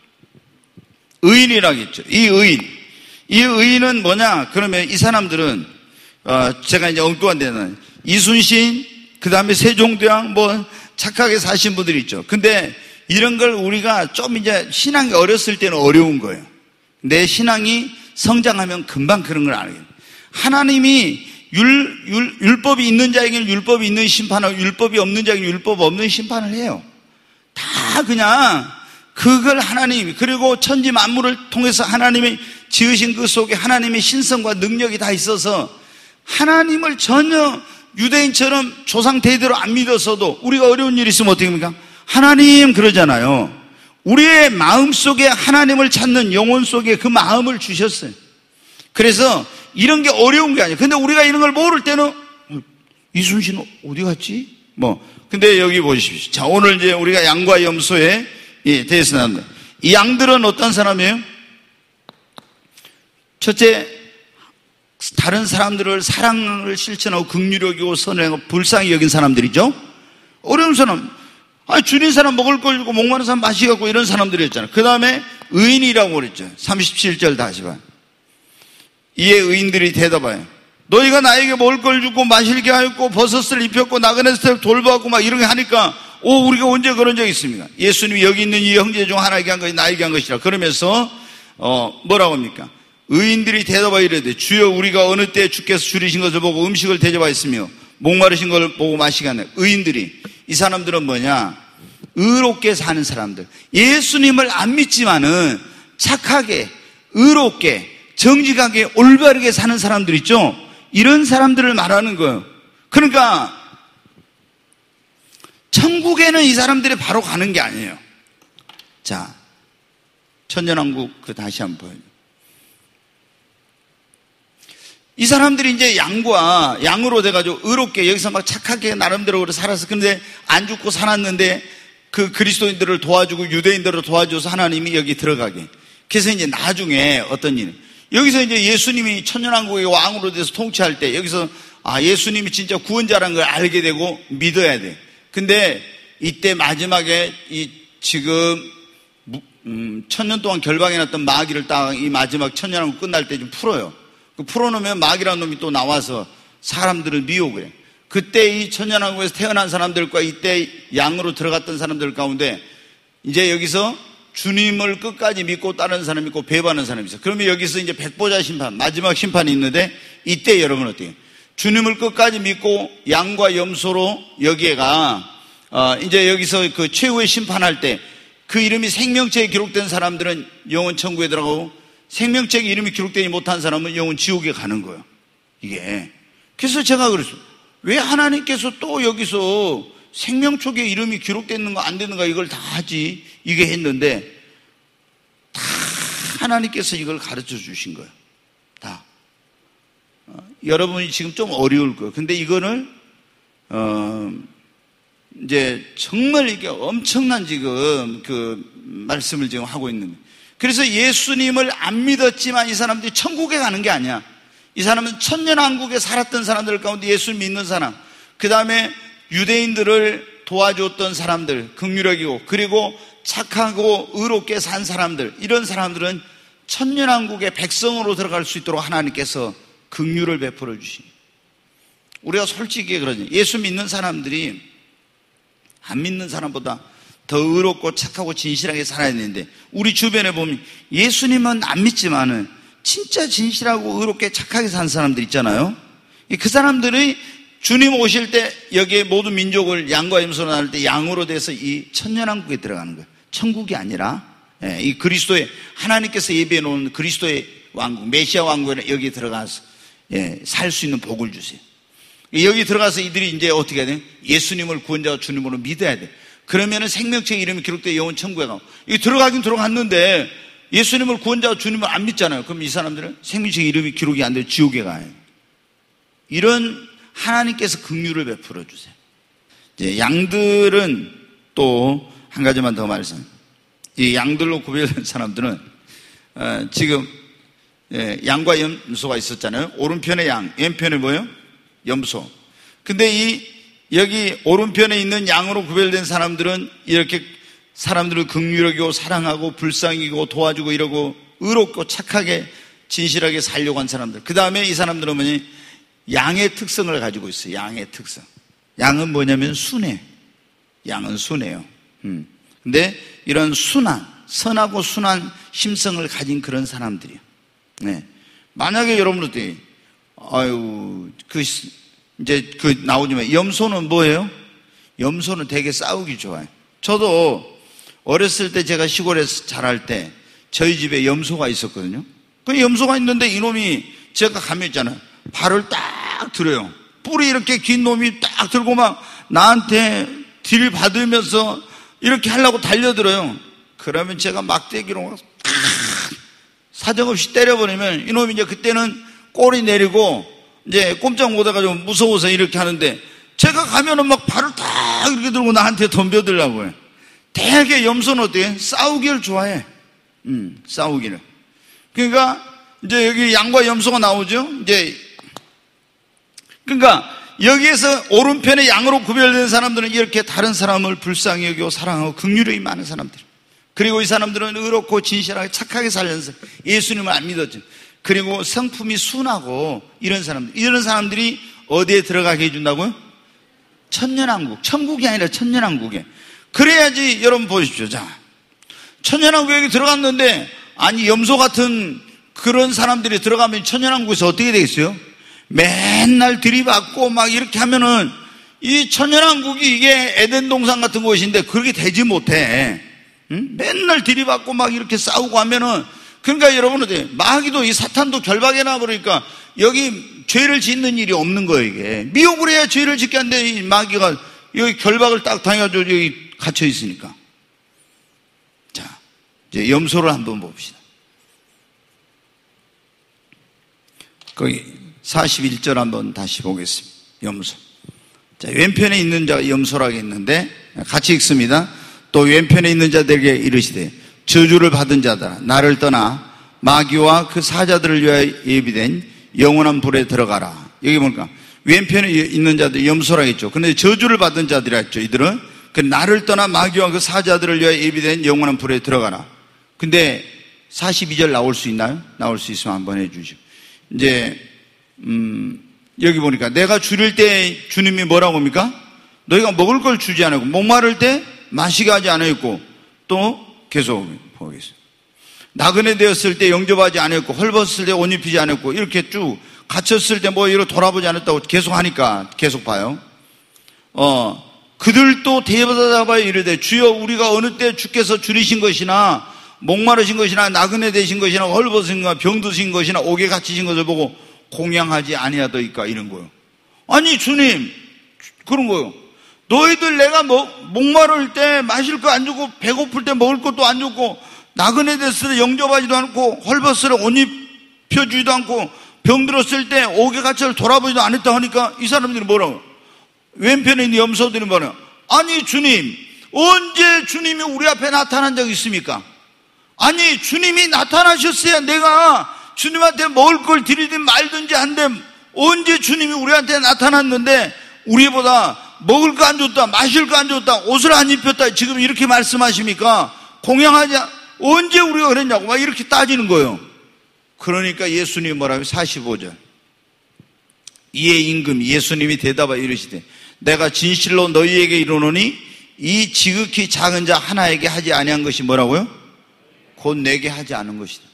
의인이라겠죠. 이 의인. 이 의인은 뭐냐? 그러면 이 사람들은 어, 제가 이제 엉뚱한 데는 이순신, 그 다음에 세종대왕 뭐 착하게 사신 분들이 있죠. 근데 이런 걸 우리가 좀 이제 신앙이 어렸을 때는 어려운 거예요. 내 신앙이 성장하면 금방 그런 걸 알아요. 하나님이 율, 율, 율법이 있는 자에게는 율법이 있는 심판하고 율법이 없는 자에게는 율법 없는 심판을 해요. 다 그냥 그걸 하나님이 그리고 천지 만물을 통해서 하나님이 지으신 그 속에 하나님의 신성과 능력이 다 있어서 하나님을 전혀 유대인처럼 조상 대대로 안 믿었어도 우리가 어려운 일이 있으면 어떻게 합니까? 하나님 그러잖아요. 우리의 마음속에 하나님을 찾는 영혼 속에 그 마음을 주셨어요. 그래서 이런 게 어려운 게 아니에요. 근데 우리가 이런 걸 모를 때는 이순신 어디 갔지? 뭐 근데 여기 보십시오. 자, 오늘 이제 우리가 양과 염소에 대해서 나눈다. 이 양들은 어떤 사람이에요? 첫째, 다른 사람들을 사랑을 실천하고 긍휼하고 선행하고 불쌍히 여긴 사람들이죠. 어려운 사람, 아 줄인 사람 먹을 걸 주고 목마른 사람 마시 갖고 이런 사람들이었잖아요. 그 다음에 의인이라고 그랬죠. 삼십칠 절 다시 봐요. 이에 의인들이 대답하여 너희가 나에게 먹을 걸 주고 마실게 하였고 버섯을 입혔고 나그네를 돌보았고 막 이런 게 하니까 오 우리가 언제 그런 적이 있습니까? 예수님이 여기 있는 이 형제 중 하나에게 한 것이 나에게 한 것이라 그러면서 어 뭐라고 합니까? 의인들이 대답하여 이르되 주여 우리가 어느 때 주께서 줄이신 것을 보고 음식을 대접하였으며 목마르신 것을 보고 마시게 하네. 의인들이 이 사람들은 뭐냐? 의롭게 사는 사람들. 예수님을 안 믿지만은 착하게 의롭게 정직하게 올바르게 사는 사람들 있죠? 이런 사람들을 말하는 거예요. 그러니까 천국에는 이 사람들이 바로 가는 게 아니에요. 자, 천년왕국 그 다시 한번 보여요. 이 사람들이 이제 양과 양으로 돼가지고 의롭게 여기서 막 착하게 나름대로 살아서 근데 안 죽고 살았는데 그 그리스도인들을 도와주고 유대인들을 도와줘서 하나님이 여기 들어가게. 그래서 이제 나중에 어떤 일 여기서 이제 예수님이 천년왕국의 왕으로 돼서 통치할 때 여기서 아 예수님이 진짜 구원자라는 걸 알게 되고 믿어야 돼. 근데 이때 마지막에 이 지금 음, 천년 동안 결박해놨던 마귀를 딱 이 마지막 천년왕국 끝날 때 좀 풀어요. 그 풀어놓으면 마귀라는 놈이 또 나와서 사람들을 미혹을 해. 그때 이 천년왕국에서 태어난 사람들과 이때 양으로 들어갔던 사람들 가운데 이제 여기서 주님을 끝까지 믿고 따르는 사람이 있고 배반하는 사람이 있어요. 그러면 여기서 이제 백보자 심판, 마지막 심판이 있는데 이때 여러분 어때요? 주님을 끝까지 믿고 양과 염소로 여기에가 어 이제 여기서 그 최후의 심판할 때 그 이름이 생명책에 기록된 사람들은 영원 천국에 들어가고 생명책에 이름이 기록되지 못한 사람은 영원 지옥에 가는 거예요. 이게. 그래서 제가 그랬어요. 왜 하나님께서 또 여기서 생명책에 이름이 기록됐는가 안 됐는가 이걸 다 하지? 이게 했는데 다 하나님께서 이걸 가르쳐 주신 거예요. 다. 어, 여러분이 지금 좀 어려울 거예요. 근데 이거를 어 이제 정말 이게 엄청난 지금 그 말씀을 지금 하고 있는 거예요. 그래서 예수님을 안 믿었지만 이 사람들이 천국에 가는 게 아니야. 이 사람은 천년왕국에 살았던 사람들 가운데 예수를 믿는 사람, 그 다음에 유대인들을 도와줬던 사람들, 긍휼하고 그리고 착하고 의롭게 산 사람들, 이런 사람들은 천년왕국의 백성으로 들어갈 수 있도록 하나님께서 긍휼을 베풀어 주십니다. 우리가 솔직히 그러죠. 예수 믿는 사람들이 안 믿는 사람보다 더 의롭고 착하고 진실하게 살아야 되는데 우리 주변에 보면 예수님은 안 믿지만은 진짜 진실하고 의롭게 착하게 산 사람들 있잖아요. 그 사람들이 주님 오실 때 여기에 모든 민족을 양과 염소로 나눌 때 양으로 돼서 이 천년왕국에 들어가는 거예요. 천국이 아니라 이 그리스도의 하나님께서 예비해 놓은 그리스도의 왕국, 메시아 왕국에 여기 들어가서 살 수 있는 복을 주세요. 여기 들어가서 이들이 이제 어떻게 해야 돼? 예수님을 구원자와 주님으로 믿어야 돼. 그러면은 생명책 이름이 기록돼 영원 천국에 가고. 이 들어가긴 들어갔는데 예수님을 구원자와 주님을 안 믿잖아요. 그럼 이 사람들은 생명책 이름이 기록이 안 돼 지옥에 가요. 이런 하나님께서 긍휼을 베풀어 주세요. 이제 양들은 또 한 가지만 더 말씀. 이 양들로 구별된 사람들은 어, 지금 예, 양과 염소가 있었잖아요. 오른편에 양, 왼편에 뭐예요? 염소. 근데 이 여기 오른편에 있는 양으로 구별된 사람들은 이렇게 사람들을 긍휼하고 사랑하고 불쌍히고 도와주고 이러고 의롭고 착하게 진실하게 살려고 한 사람들. 그 다음에 이 사람들은 뭐니? 양의 특성을 가지고 있어요. 양의 특성. 양은 뭐냐면 순해. 양은 순해요. 음. 근데 이런 순한, 선하고 순한 심성을 가진 그런 사람들이에요. 네. 만약에 여러분들 아유, 그, 이제 그 나오지만, 염소는 뭐예요? 염소는 되게 싸우기 좋아해요. 저도 어렸을 때 제가 시골에서 자랄 때 저희 집에 염소가 있었거든요. 그 염소가 있는데 이놈이 제가 가면 있잖아요. 발을 딱 들어요. 뿔이 이렇게 긴 놈이 딱 들고 막 나한테 딜 받으면서 이렇게 하려고 달려들어요. 그러면 제가 막대기로 사정없이 때려버리면 이놈이 이제 그때는 꼬리 내리고 이제 꼼짝 못해가지고 무서워서 이렇게 하는데 제가 가면은 막 발을 딱 이렇게 들고 나한테 덤벼들라고 해요. 되게 염소는 어때요? 싸우기를 좋아해. 음, 싸우기를. 그러니까 이제 여기 양과 염소가 나오죠. 이제 그러니까 여기에서 오른편에 양으로 구별된 사람들은 이렇게 다른 사람을 불쌍히 여기고 사랑하고 긍휼이 많은 사람들. 그리고 이 사람들은 의롭고 진실하게 착하게 살면서 예수님을 안 믿었죠. 그리고 성품이 순하고 이런 사람들, 이런 사람들이 어디에 들어가게 해준다고요? 천년왕국. 천국이 아니라 천년왕국에. 그래야지 여러분 보십시오. 자, 천년왕국에 여기 들어갔는데 아니 염소 같은 그런 사람들이 들어가면 천년왕국에서 어떻게 되겠어요? 맨날 들이받고 막 이렇게 하면은 이 천년왕국이 이게 에덴 동산 같은 곳인데 그렇게 되지 못해. 응? 맨날 들이받고 막 이렇게 싸우고 하면은 그러니까 여러분들 마귀도 이 사탄도 결박해 놔버리니까 여기 죄를 짓는 일이 없는 거예요. 이게 미혹을 해야 죄를 짓게 하는데 이 마귀가 여기 결박을 딱 당해가지고 여기 갇혀 있으니까. 자, 이제 염소를 한번 봅시다. 거기 사십일 절 한번 다시 보겠습니다. 염소. 자, 왼편에 있는 자가 염소라고 했는데 같이 읽습니다. 또 왼편에 있는 자들에게 이르시되 저주를 받은 자들아 나를 떠나 마귀와 그 사자들을 위하여 예비된 영원한 불에 들어가라. 여기 보니까 왼편에 있는 자들 염소라고 했죠. 그런데 저주를 받은 자들이라 했죠. 이들은 그 나를 떠나 마귀와 그 사자들을 위하여 예비된 영원한 불에 들어가라. 근데 사십이 절 나올 수 있나요? 나올 수 있으면 한번 해주시고. 이제 음, 여기 보니까 내가 줄일 때 주님이 뭐라고 합니까? 너희가 먹을 걸 주지 않았고 목마를 때 마시게 하지 않았고 또 계속 보겠습니다. 나그네 되었을 때 영접하지 않았고, 헐벗을 때 옷 입히지 않았고, 이렇게 쭉 갇혔을 때 뭐 이렇게 돌아보지 않았다고 계속 하니까 계속 봐요. 어, 그들도 대답하여 이르되 주여 우리가 어느 때 주께서 줄이신 것이나 목마르신 것이나 나그네 되신 것이나 헐벗은 것이나 병드신 것이나 옥에 갇히신 것을 보고 공양하지 아니하더이까, 이런 거요. 아니 주님, 그런 거요. 너희들 내가 뭐, 목마를 때 마실 거 안 주고 배고플 때 먹을 것도 안 주고 나그네 됐을 때 영접하지도 않고 헐벗을 때 옷 입혀주지도 않고 병들었을 때 옥에 갇혀 돌아보지도 않았다 하니까 이 사람들이 뭐라고? 왼편에 있는 염소들이 뭐라고? 아니 주님, 언제 주님이 우리 앞에 나타난 적 있습니까? 아니 주님이 나타나셨어야 내가 주님한테 먹을 걸 드리든 말든지 한데 언제 주님이 우리한테 나타났는데 우리보다 먹을 거 안 줬다, 마실 거 안 줬다, 옷을 안 입혔다, 지금 이렇게 말씀하십니까? 공양하지, 언제 우리가 그랬냐고 막 이렇게 따지는 거예요. 그러니까 예수님이 뭐라고? 사십오 절. 이에 임금 예수님이 대답하여 이르시되 내가 진실로 너희에게 이르노니 이 지극히 작은 자 하나에게 하지 아니한 것이 뭐라고요? 곧 내게 하지 않은 것이다.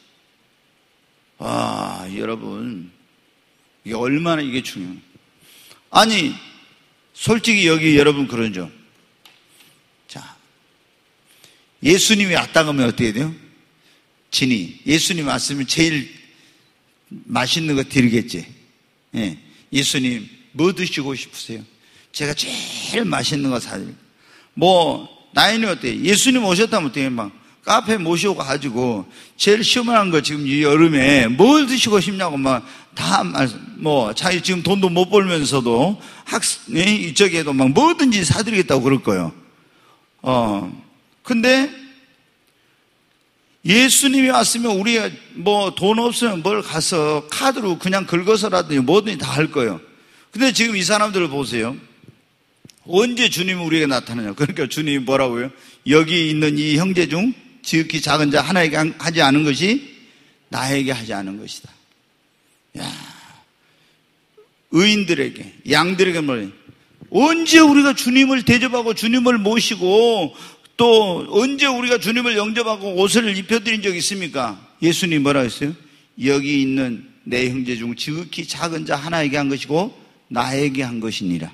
아, 여러분, 이게 얼마나 이게 중요해요. 아니 솔직히 여기 여러분 그러죠. 자, 예수님이 왔다 그러면 어떻게 돼요? 진이 예수님 왔으면 제일 맛있는 거 드리겠지. 예. 예수님 뭐 드시고 싶으세요? 제가 제일 맛있는 거 사드릴게요. 뭐 나이는 어때요? 예수님 오셨다면 어때요? 막 카페 모시고 가지고 제일 시원한 거 지금 이 여름에 뭘 드시고 싶냐고 막 다 뭐 자기 지금 돈도 못 벌면서도 학 이쪽에도 막 뭐든지 사드리겠다고 그럴 거예요. 어 근데 예수님이 왔으면 우리가 뭐 돈 없으면 뭘 가서 카드로 그냥 긁어서라든지 뭐든지 다 할 거예요. 근데 지금 이 사람들을 보세요. 언제 주님이 우리에게 나타나냐? 그러니까 주님이 뭐라고요? 여기 있는 이 형제 중 지극히 작은 자 하나에게 하지 않은 것이 나에게 하지 않은 것이다. 야, 의인들에게, 양들에게 뭐래? 언제 우리가 주님을 대접하고 주님을 모시고 또 언제 우리가 주님을 영접하고 옷을 입혀드린 적이 있습니까? 예수님 뭐라 했어요? 여기 있는 내 형제 중 지극히 작은 자 하나에게 한 것이고 나에게 한 것이니라.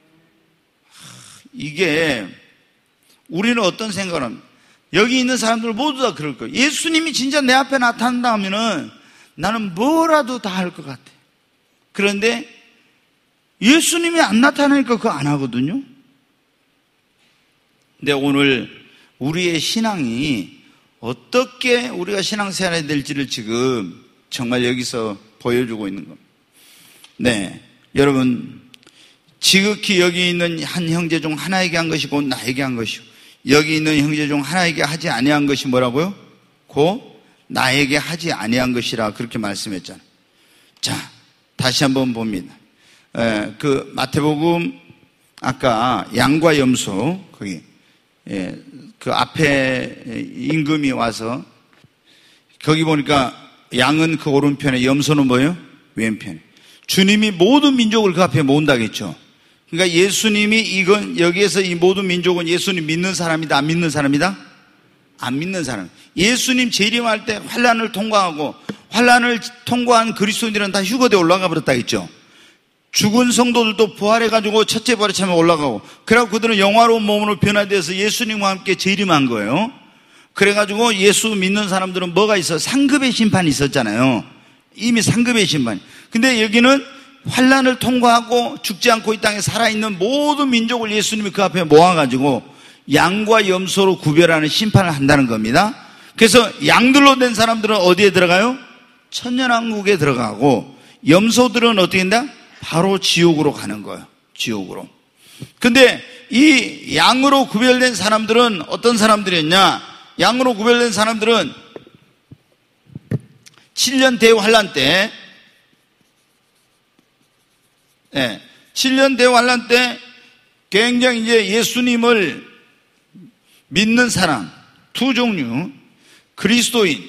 이게 우리는 어떤 생각을 합니까? 여기 있는 사람들 모두 다 그럴 거예요. 예수님이 진짜 내 앞에 나타난다 하면은 나는 뭐라도 다 할 것 같아. 그런데 예수님이 안 나타나니까 그거 안 하거든요. 근데 오늘 우리의 신앙이 어떻게 우리가 신앙생활해야 될지를 지금 정말 여기서 보여주고 있는 겁니다. 네, 여러분, 지극히 여기 있는 한 형제 중 하나에게 한 것이고 나에게 한 것이고 여기 있는 형제 중 하나에게 하지 아니한 것이 뭐라고요? 고 나에게 하지 아니한 것이라 그렇게 말씀했잖아요. 자, 다시 한번 봅니다. 에, 그 마태복음 아까 양과 염소 거기 예, 그 앞에 임금이 와서 거기 보니까 양은 그 오른편에 염소는 뭐예요? 왼편에. 주님이 모든 민족을 그 앞에 모은다겠죠. 그러니까 예수님이 이건 여기에서 이 모든 민족은 예수님 믿는 사람이다, 안 믿는 사람이다? 안 믿는 사람. 예수님 재림할 때 환란을 통과하고 환란을 통과한 그리스도인들은 다 휴거대에 올라가 버렸다 했죠. 죽은 성도들도 부활해가지고 첫째 부활에 참여 올라가고 그래갖고 그들은 영화로운 몸으로 변화되어서 예수님과 함께 재림한 거예요. 그래가지고 예수 믿는 사람들은 뭐가 있어? 상급의 심판이 있었잖아요. 이미 상급의 심판. 근데 여기는 환란을 통과하고 죽지 않고 이 땅에 살아있는 모든 민족을 예수님이 그 앞에 모아가지고 양과 염소로 구별하는 심판을 한다는 겁니다. 그래서 양들로 된 사람들은 어디에 들어가요? 천년왕국에 들어가고 염소들은 어떻게 된다? 바로 지옥으로 가는 거예요. 지옥으로. 근데 이 양으로 구별된 사람들은 어떤 사람들이었냐? 양으로 구별된 사람들은 칠 년 대환란 때 네, 칠 년 대환란 때 굉장히 이제 예수님을 믿는 사람 두 종류, 그리스도인,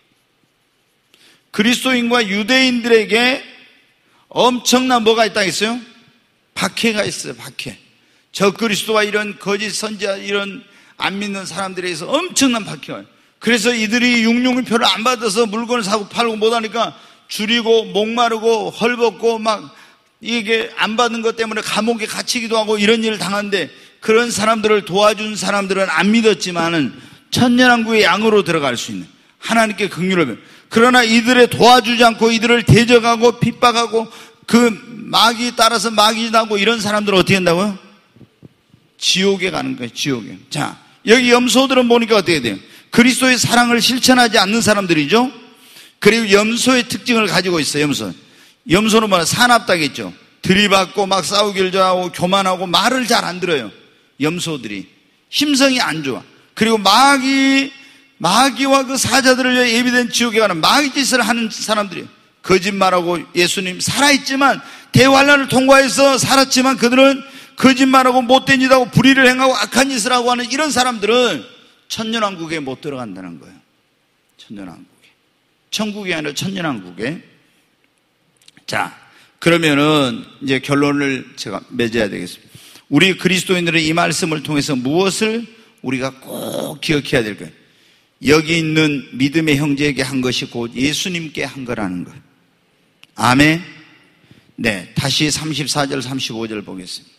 그리스도인과 유대인들에게 엄청난 뭐가 있다 했어요? 박해가 있어요. 박해. 저 그리스도와 이런 거짓 선지자 이런 안 믿는 사람들에 의해서 엄청난 박해가. 그래서 이들이 육육표를 안 받아서 물건을 사고 팔고 못하니까 줄이고 목마르고 헐벗고 막 이게 안 받는 것 때문에 감옥에 갇히기도 하고 이런 일을 당하는데, 그런 사람들을 도와준 사람들은 안 믿었지만은 천년왕국의 양으로 들어갈 수 있는 하나님께 긍휼을 베. 그러나 이들을 도와주지 않고 이들을 대적하고 핍박하고 그 마귀 따라서 마귀하고 이런 사람들은 어떻게 한다고요? 지옥에 가는 거예요. 지옥에. 자, 여기 염소들은 보니까 어떻게 돼요? 그리스도의 사랑을 실천하지 않는 사람들이죠. 그리고 염소의 특징을 가지고 있어요. 염소. 염소는 뭐냐? 사납다겠죠. 들이받고 막 싸우기를 좋아하고 교만하고 말을 잘 안 들어요. 염소들이 심성이 안 좋아. 그리고 마귀 마귀와 그 사자들을 위해 예비된 지옥에 가는 마귀 짓을 하는 사람들이에요. 거짓말하고 예수님 살아있지만 대환란을 통과해서 살았지만 그들은 거짓말하고 못된 짓하고 불의를 행하고 악한 짓을 하고 하는 이런 사람들은 천년왕국에 못 들어간다는 거예요. 천년왕국에. 천국이 아니라 천년왕국에. 자, 그러면은 이제 결론을 제가 맺어야 되겠습니다. 우리 그리스도인들은 이 말씀을 통해서 무엇을 우리가 꼭 기억해야 될까요? 여기 있는 믿음의 형제에게 한 것이 곧 예수님께 한 거라는 거예요. 아멘. 네, 다시 삼십사 절 삼십오 절 보겠습니다.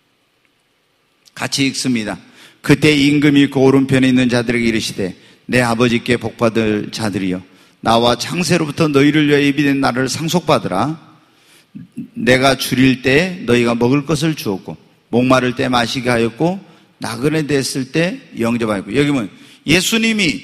같이 읽습니다. 그때 임금이 그 오른편에 있는 자들에게 이르시되 내 아버지께 복받을 자들이여 나와 창세로부터 너희를 위하여 예비된 나를 상속받으라. 내가 줄일 때 너희가 먹을 것을 주었고 목마를 때 마시게 하였고 나그네 됐을 때 영접하였고. 여기 보면 예수님이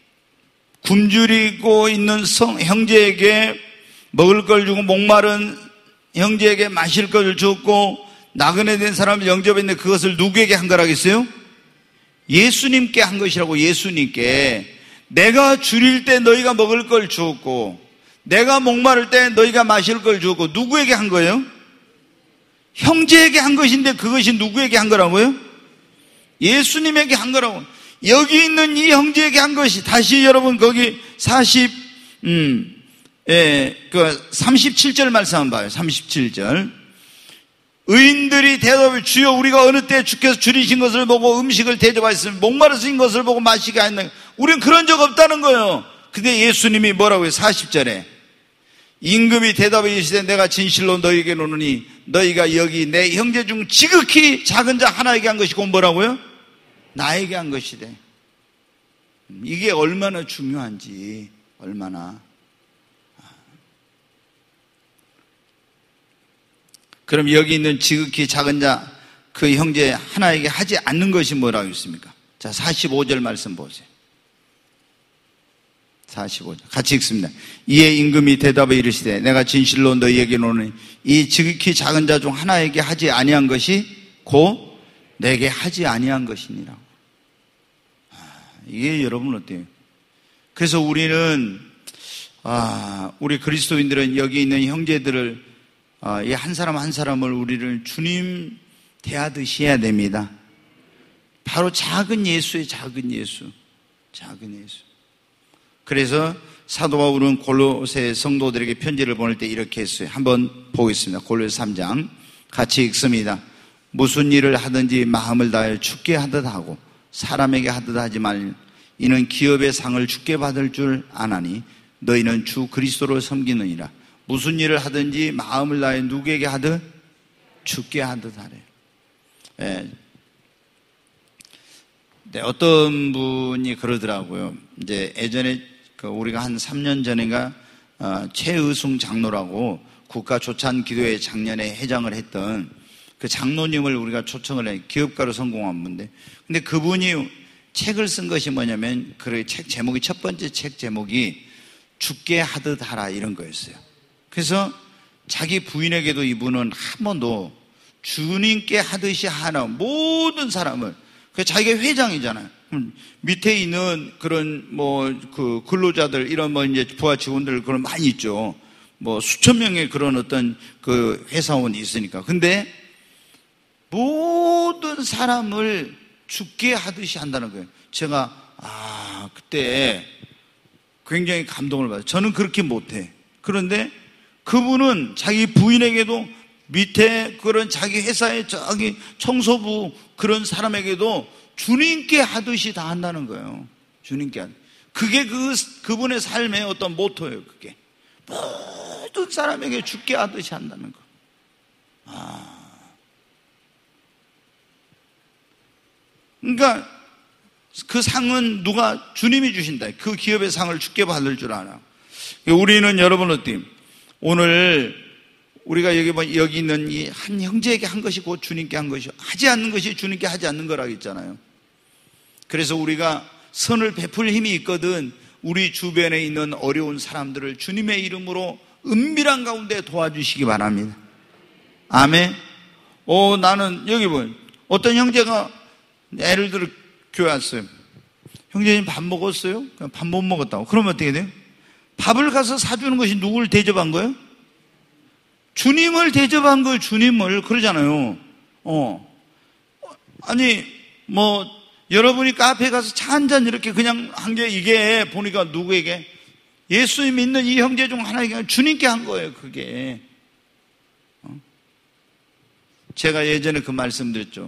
굶주리고 있는 성, 형제에게 먹을 걸 주고 목마른 형제에게 마실 것을 주었고 나그네 된 사람을 영접했는데 그것을 누구에게 한 거라겠어요? 예수님께 한 것이라고. 예수님께. 내가 줄일 때 너희가 먹을 걸 주었고 내가 목마를 때 너희가 마실 걸 주었고 누구에게 한 거예요? 형제에게 한 것인데 그것이 누구에게 한 거라고요? 예수님에게 한 거라고. 여기 있는 이 형제에게 한 것이, 다시 여러분 거기 사십, 음, 예, 그 삼십칠 절 말씀 한번 봐요. 삼십칠 절. 의인들이 대답을 주여 우리가 어느 때 주께서 줄이신 것을 보고 음식을 대접하였으면 목마르신 것을 보고 마시게 하였나. 우리는 그런 적 없다는 거예요. 근데 예수님이 뭐라고 해요? 사십 절에 임금이 대답해 이르시되 내가 진실로 너희에게 이르노니 너희가 여기 내 형제 중 지극히 작은 자 하나에게 한 것이고 뭐라고요? 나에게 한 것이래. 이게 얼마나 중요한지. 얼마나. 그럼 여기 있는 지극히 작은 자 그 형제 하나에게 하지 않는 것이 뭐라고 했습니까? 자, 사십오 절 말씀 보세요. 사십오 절 같이 읽습니다. 이에 임금이 대답해 이르시되 내가 진실로 너희에게 이르노니 이 지극히 작은 자 중 하나에게 하지 아니한 것이 곧 내게 하지 아니한 것이니라. 아, 이게 여러분 어때요? 그래서 우리는 아, 우리 그리스도인들은 여기 있는 형제들을 아, 이 한 사람 한 사람을 우리를 주님 대하듯이 해야 됩니다. 바로 작은 예수의 작은 예수, 작은 예수. 그래서 사도 바울은 골로새 성도들에게 편지를 보낼 때 이렇게 했어요. 한번 보겠습니다. 골로새 삼 장 같이 읽습니다. 무슨 일을 하든지 마음을 다하여 주께 하듯 하고 사람에게 하듯 하지 말. 이는 기업의 상을 주께 받을 줄 아나니 너희는 주 그리스도를 섬기느니라. 무슨 일을 하든지 마음을 다하여 누구에게 하듯 주께 하듯 하래. 예. 네, 어떤 분이 그러더라고요. 이제 예전에 그 우리가 한 삼 년 전인가 어, 최의숭 장로라고 국가 조찬 기도회 작년에 회장을 했던 그 장로님을 우리가 초청을 해. 기업가로 성공한 분인데, 근데 그분이 책을 쓴 것이 뭐냐면 그 책 제목이 첫 번째 책 제목이 죽게 하듯 하라 이런 거였어요. 그래서 자기 부인에게도 이분은 한 번도 주님께 하듯이 하나 모든 사람을, 그 자기가 회장이잖아요. 밑에 있는 그런 뭐 그 근로자들 이런 뭐 이제 부하 직원들 그런 많이 있죠. 뭐 수천 명의 그런 어떤 그 회사원이 있으니까. 근데 모든 사람을 죽게 하듯이 한다는 거예요. 제가 아 그때 굉장히 감동을 받아요. 저는 그렇게 못해. 그런데 그분은 자기 부인에게도 밑에 그런 자기 회사의 저기 청소부 그런 사람에게도 주님께 하듯이 다 한다는 거예요. 주님께. 그게 그, 그분의 삶의 어떤 모토예요, 그게. 모든 사람에게 죽게 하듯이 한다는 거. 아. 그러니까 그 상은 누가? 주님이 주신다. 그 기업의 상을 주께 받을 줄 알아. 우리는 여러분 어때요? 오늘 우리가 여기 뭐 여기 있는 이 한 형제에게 한 것이 곧 주님께 한 것이, 하지 않는 것이 주님께 하지 않는 거라고 했잖아요. 그래서 우리가 선을 베풀 힘이 있거든 우리 주변에 있는 어려운 사람들을 주님의 이름으로 은밀한 가운데 도와주시기 바랍니다. 아멘. 오, 나는 여기 뭐 어떤 형제가 예를 들어 교회 왔어요. 형제님 밥 먹었어요? 밥 못 먹었다고. 그러면 어떻게 돼요? 밥을 가서 사주는 것이 누구를 대접한 거예요? 주님을 대접한 거예요. 주님을. 그러잖아요. 어. 아니 뭐 여러분이 카페에 가서 차 한 잔 이렇게 그냥 한 게 이게 보니까 누구에게? 예수 믿는 이 형제 중 하나에게 주님께 한 거예요. 그게. 어? 제가 예전에 그 말씀드렸죠.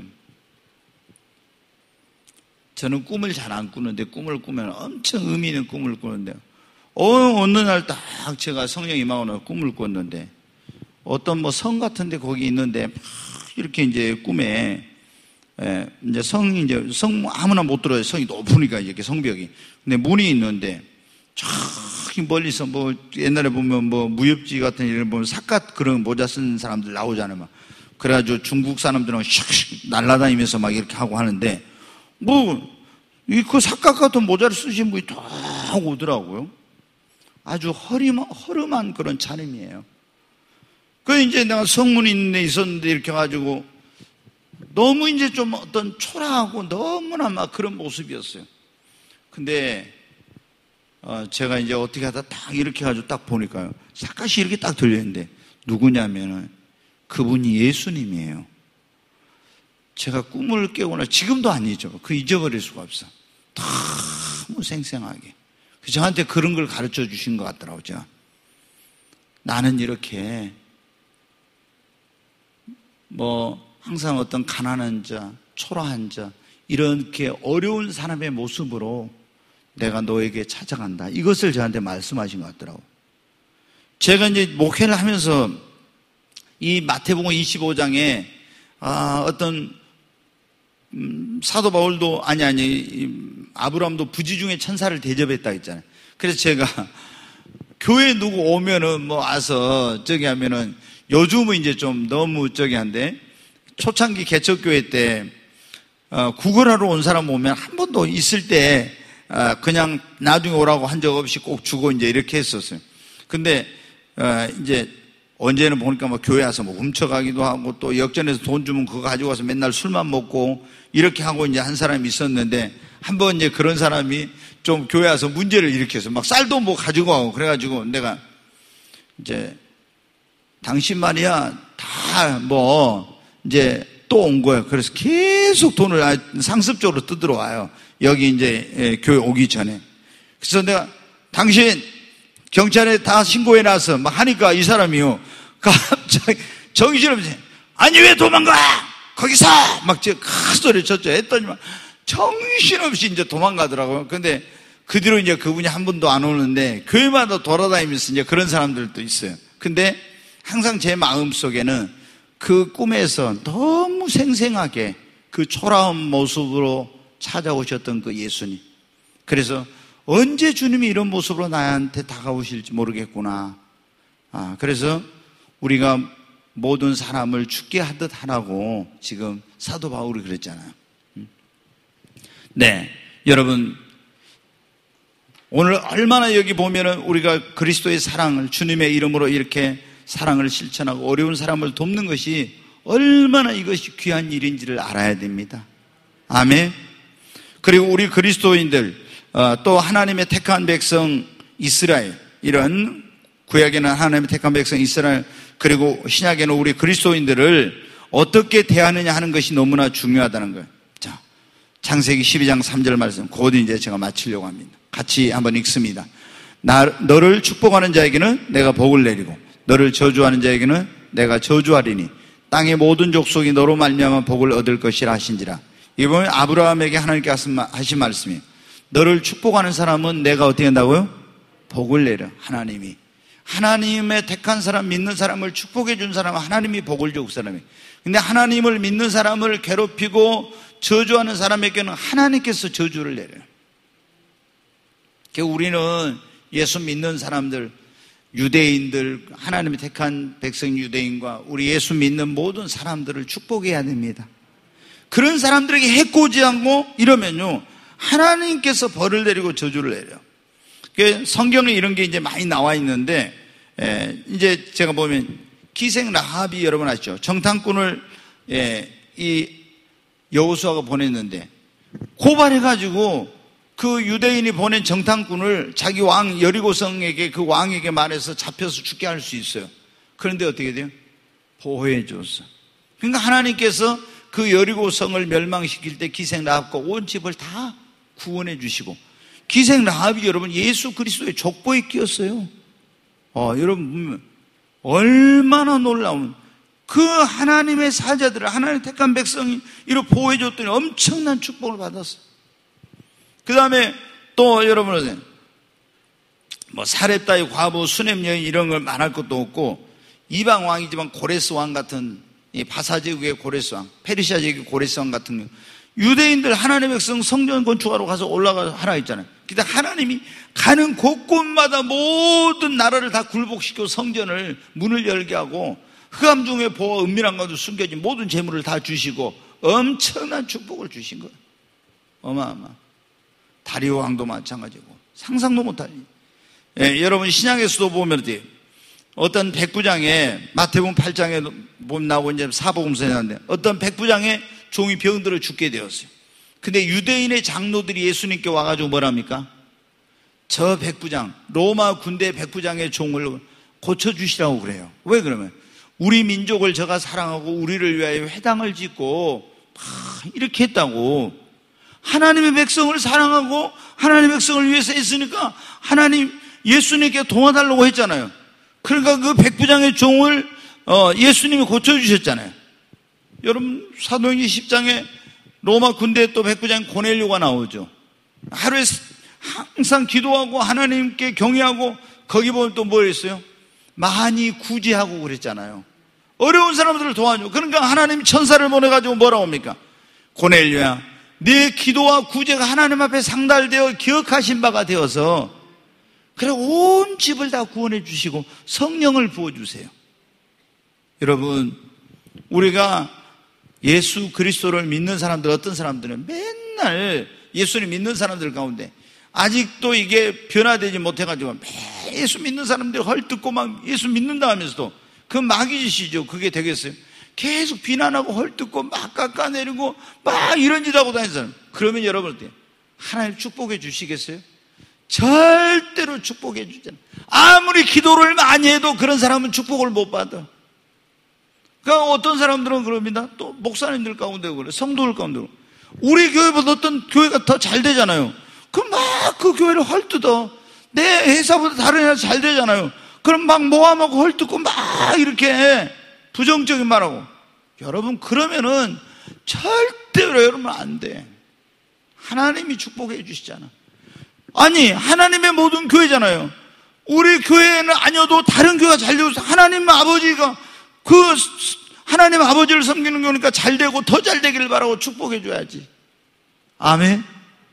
저는 꿈을 잘 안 꾸는데 꿈을 꾸면 엄청 의미 있는 꿈을 꾸는데 어느 날 딱 제가 성령 임하고 꿈을 꿨는데 어떤 뭐 성 같은데 거기 있는데 막 이렇게 이제 꿈에 예, 이제 성이 이제 성 아무나 못 들어요. 성이 높으니까 이렇게 성벽이. 근데 문이 있는데 저기 멀리서 뭐 옛날에 보면 뭐 무협지 같은 이런 보면 삿갓 그런 모자 쓴 사람들 나오잖아요. 막. 그래가지고 중국 사람들은 샥 날아다니면서 막 이렇게 하고 하는데 뭐 그 삿갓 같은 모자를 쓰신 분이 딱 오더라고요. 아주 허름, 허름한 그런 차림이에요. 그 이제 내가 성문이 있는 데 있었는데 이렇게 해가지고 너무 이제 좀 어떤 초라하고 너무나 막 그런 모습이었어요. 근데 어 제가 이제 어떻게 하다 딱 이렇게 해가지고 딱 보니까요. 삿갓이 이렇게 딱 들리는데 누구냐면은 그분이 예수님이에요. 제가 꿈을 깨거나 지금도 아니죠. 그 잊어버릴 수가 없어. 너무 생생하게. 저한테 그런 걸 가르쳐 주신 것 같더라고요. 제가. 나는 이렇게 뭐 항상 어떤 가난한 자, 초라한 자 이렇게 어려운 사람의 모습으로 내가 너에게 찾아간다. 이것을 저한테 말씀하신 것 같더라고요. 제가 이제 목회를 하면서 이 마태복음 이십오 장에 아, 어떤 음, 사도 바울도 아니 아니 아브라함도 부지 중에 천사를 대접했다 했잖아요. 그래서 제가 교회 누구 오면은 뭐 와서 저기 하면은 요즘은 이제 좀 너무 저기 한데 초창기 개척교회 때 어, 구걸하러 온 사람 오면 한 번도 있을 때 어, 그냥 나중에 오라고 한 적 없이 꼭 주고 이제 이렇게 했었어요. 근데 어, 이제 언제는 보니까 뭐 교회 와서 뭐 훔쳐가기도 하고 또 역전해서 돈 주면 그거 가지고 와서 맨날 술만 먹고 이렇게 하고 이제 한 사람이 있었는데 한 번 이제 그런 사람이 좀 교회 와서 문제를 일으켜서 막 쌀도 뭐 가지고 가고 그래가지고 내가 이제 당신 말이야 다 뭐 이제 또 온 거예요. 그래서 계속 돈을 상습적으로 뜯으러 와요. 여기 이제 교회 오기 전에. 그래서 내가 당신 경찰에 다 신고해놔서 막 하니까 이 사람이요. 갑자기 정신없이 아니 왜 도망가? 거기서 막 큰 소리 쳤죠. 했더니만 정신없이 이제 도망가더라고요. 근데 그 뒤로 이제 그분이 한 번도 안 오는데 교회마다 돌아다니면서 이제 그런 사람들도 있어요. 근데 항상 제 마음 속에는 그 꿈에서 너무 생생하게 그 초라한 모습으로 찾아오셨던 그 예수님. 그래서 언제 주님이 이런 모습으로 나한테 다가오실지 모르겠구나. 아, 그래서 우리가 모든 사람을 죽게 하듯 하라고 지금 사도 바울이 그랬잖아요. 네, 여러분 오늘 얼마나 여기 보면은 우리가 그리스도의 사랑을 주님의 이름으로 이렇게 사랑을 실천하고 어려운 사람을 돕는 것이 얼마나 이것이 귀한 일인지를 알아야 됩니다. 아멘. 그리고 우리 그리스도인들 또 하나님의 택한 백성 이스라엘, 이런 구약에는 하나님의 택한 백성 이스라엘, 그리고 신약에는 우리 그리스도인들을 어떻게 대하느냐 하는 것이 너무나 중요하다는 거예요. 자, 창세기 십이 장 삼 절 말씀 곧 이제 제가 마치려고 합니다. 같이 한번 읽습니다. 나, 너를 축복하는 자에게는 내가 복을 내리고 너를 저주하는 자에게는 내가 저주하리니 땅의 모든 족속이 너로 말미암아 복을 얻을 것이라 하신지라. 이번에 아브라함에게 하나님께 하신 말씀이에요. 너를 축복하는 사람은 내가 어떻게 한다고요? 복을 내려. 하나님이. 하나님의 택한 사람, 믿는 사람을 축복해 준 사람은 하나님이 복을 줘, 그 사람이. 근데 하나님을 믿는 사람을 괴롭히고 저주하는 사람에게는 하나님께서 저주를 내려요. 우리는 예수 믿는 사람들, 유대인들, 하나님이 택한 백성 유대인과 우리 예수 믿는 모든 사람들을 축복해야 됩니다. 그런 사람들에게 해코지 않고 이러면요, 하나님께서 벌을 내리고 저주를 내려요. 성경에 이런 게 이제 많이 나와 있는데, 에, 이제 제가 보면 기생 라합이 여러분 아시죠? 정탐꾼을 에, 이 여호수아가 보냈는데 고발해가지고 그 유대인이 보낸 정탐꾼을 자기 왕 여리고성에게, 그 왕에게 말해서 잡혀서 죽게 할 수 있어요. 그런데 어떻게 돼요? 보호해 줬어. 그러니까 하나님께서 그 여리고성을 멸망시킬 때 기생 라합과 온 집을 다 구원해 주시고, 기생 라합이 여러분 예수 그리스도의 족보에 끼었어요. 어, 여러분 얼마나 놀라운, 그 하나님의 사자들을, 하나님 택한 백성이 이렇게 보호해 줬더니 엄청난 축복을 받았어요. 그 다음에 또 여러분은 뭐 사렙다의 과부, 수넴 여인 이런 걸 말할 것도 없고, 이방 왕이지만 고레스 왕 같은, 이 바사 제국의 고레스 왕, 페르시아 제국의 고레스 왕 같은 경우, 유대인들 하나님의 백성 성전 건축하러 가서 올라가 하나 있잖아요. 근데 하나님이 가는 곳곳마다 모든 나라를 다 굴복시키고 성전을 문을 열게 하고, 흑암 중에 보아 은밀한 가운데 숨겨진 모든 재물을 다 주시고 엄청난 축복을 주신 거예요. 어마어마. 다리오 왕도 마찬가지고 상상도 못할 일. 예, 여러분 신약에서도 보면 어떤 백부장에, 마태복음 팔 장에 보면 나오고 이제 사복음서에 나오는데, 어떤 백부장의 종이 병들어 죽게 되었어요. 근데 유대인의 장로들이 예수님께 와가지고 뭐랍니까? 저 백부장, 로마 군대 백부장의 종을 고쳐주시라고 그래요. 왜 그러면? 우리 민족을 저가 사랑하고 우리를 위하여 회당을 짓고 이렇게 했다고. 하나님의 백성을 사랑하고 하나님의 백성을 위해서 했으니까 하나님 예수님께 도와달라고 했잖아요. 그러니까 그 백부장의 종을 예수님이 고쳐주셨잖아요. 여러분 사도행전 십 장에 로마 군대에 또 백부장 고넬료가 나오죠. 하루에 항상 기도하고 하나님께 경외하고, 거기 보면 또 뭐 했어요? 많이 구제하고 그랬잖아요. 어려운 사람들을 도와줘. 그러니까 하나님 천사를 보내가지고 뭐라고 합니까? 고넬료야, 네 기도와 구제가 하나님 앞에 상달되어 기억하신 바가 되어서 그래 온 집을 다 구원해 주시고 성령을 부어주세요. 여러분, 우리가 예수 그리스도를 믿는 사람들, 어떤 사람들은 맨날 예수를 믿는 사람들 가운데 아직도 이게 변화되지 못해가지고 매 예수 믿는 사람들이 헐뜯고 막 예수 믿는다 하면서도 그 마귀 짓이죠. 그게 되겠어요? 계속 비난하고 헐뜯고 막 깎아내리고 막 이런 짓 하고 다니는 사람, 그러면 여러분 어때요? 하나님 축복해 주시겠어요? 절대로 축복해 주잖아요. 아무리 기도를 많이 해도 그런 사람은 축복을 못 받아. 그러니까 어떤 사람들은 그럽니다. 또 목사님들 가운데 그래, 성도들 가운데 그래. 우리 교회보다 어떤 교회가 더 잘 되잖아요. 그럼 막 그 교회를 헐뜯어. 내 회사보다 다른 회사 잘 되잖아요. 그럼 막 모함하고 헐뜯고 막 이렇게 부정적인 말하고. 여러분 그러면은 절대로 여러분 안 돼. 하나님이 축복해 주시잖아. 아니 하나님의 모든 교회잖아요. 우리 교회는 아니어도 다른 교회가 잘 되고, 하나님 아버지가 그 하나님 아버지를 섬기는 거니까 잘 되고 더 잘 되기를 바라고 축복해 줘야지. 아멘.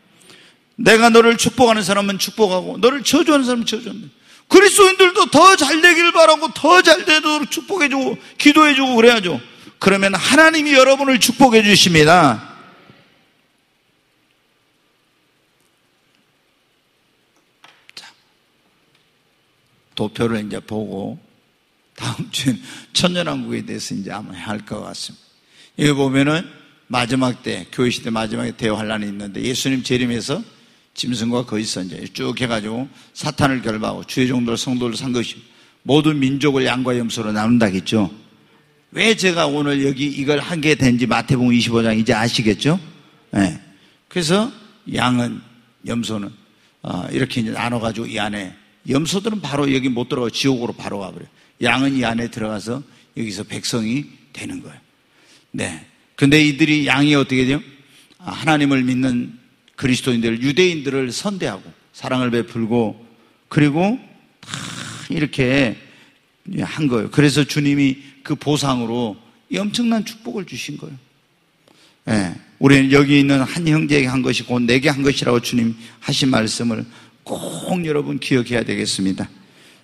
내가 너를 축복하는 사람은 축복하고 너를 저주하는 사람은 저주한다. 그리스도인들도 더 잘 되기를 바라고 더 잘 되도록 축복해 주고 기도해 주고 그래야죠. 그러면 하나님이 여러분을 축복해 주십니다. 자, 도표를 이제 보고 다음 주엔 천년왕국에 대해서 이제 아마 할 것 같습니다. 여기 보면은 마지막 때, 교회 시대 마지막에 대환란이 있는데 예수님 재림에서 짐승과 거짓 선자 쭉 해가지고 사탄을 결박하고 주의 종들 성도를 산 것이 모든 민족을 양과 염소로 나눈다겠죠. 왜 제가 오늘 여기 이걸 하게 된지 마태복음 이십오 장 이제 아시겠죠? 네. 그래서 양은, 염소는 어, 이렇게 이제 나눠가지고 이 안에, 염소들은 바로 여기 못 들어가고 지옥으로 바로 가버려요. 양은 이 안에 들어가서 여기서 백성이 되는 거예요. 네. 근데 이들이, 양이 어떻게 돼요? 하나님을 믿는 그리스도인들, 유대인들을 선대하고 사랑을 베풀고 그리고 다 이렇게 한 거예요. 그래서 주님이 그 보상으로 이 엄청난 축복을 주신 거예요. 예, 우리는 여기 있는 한 형제에게 한 것이 곧 내게 한 것이라고 주님 하신 말씀을 꼭 여러분 기억해야 되겠습니다.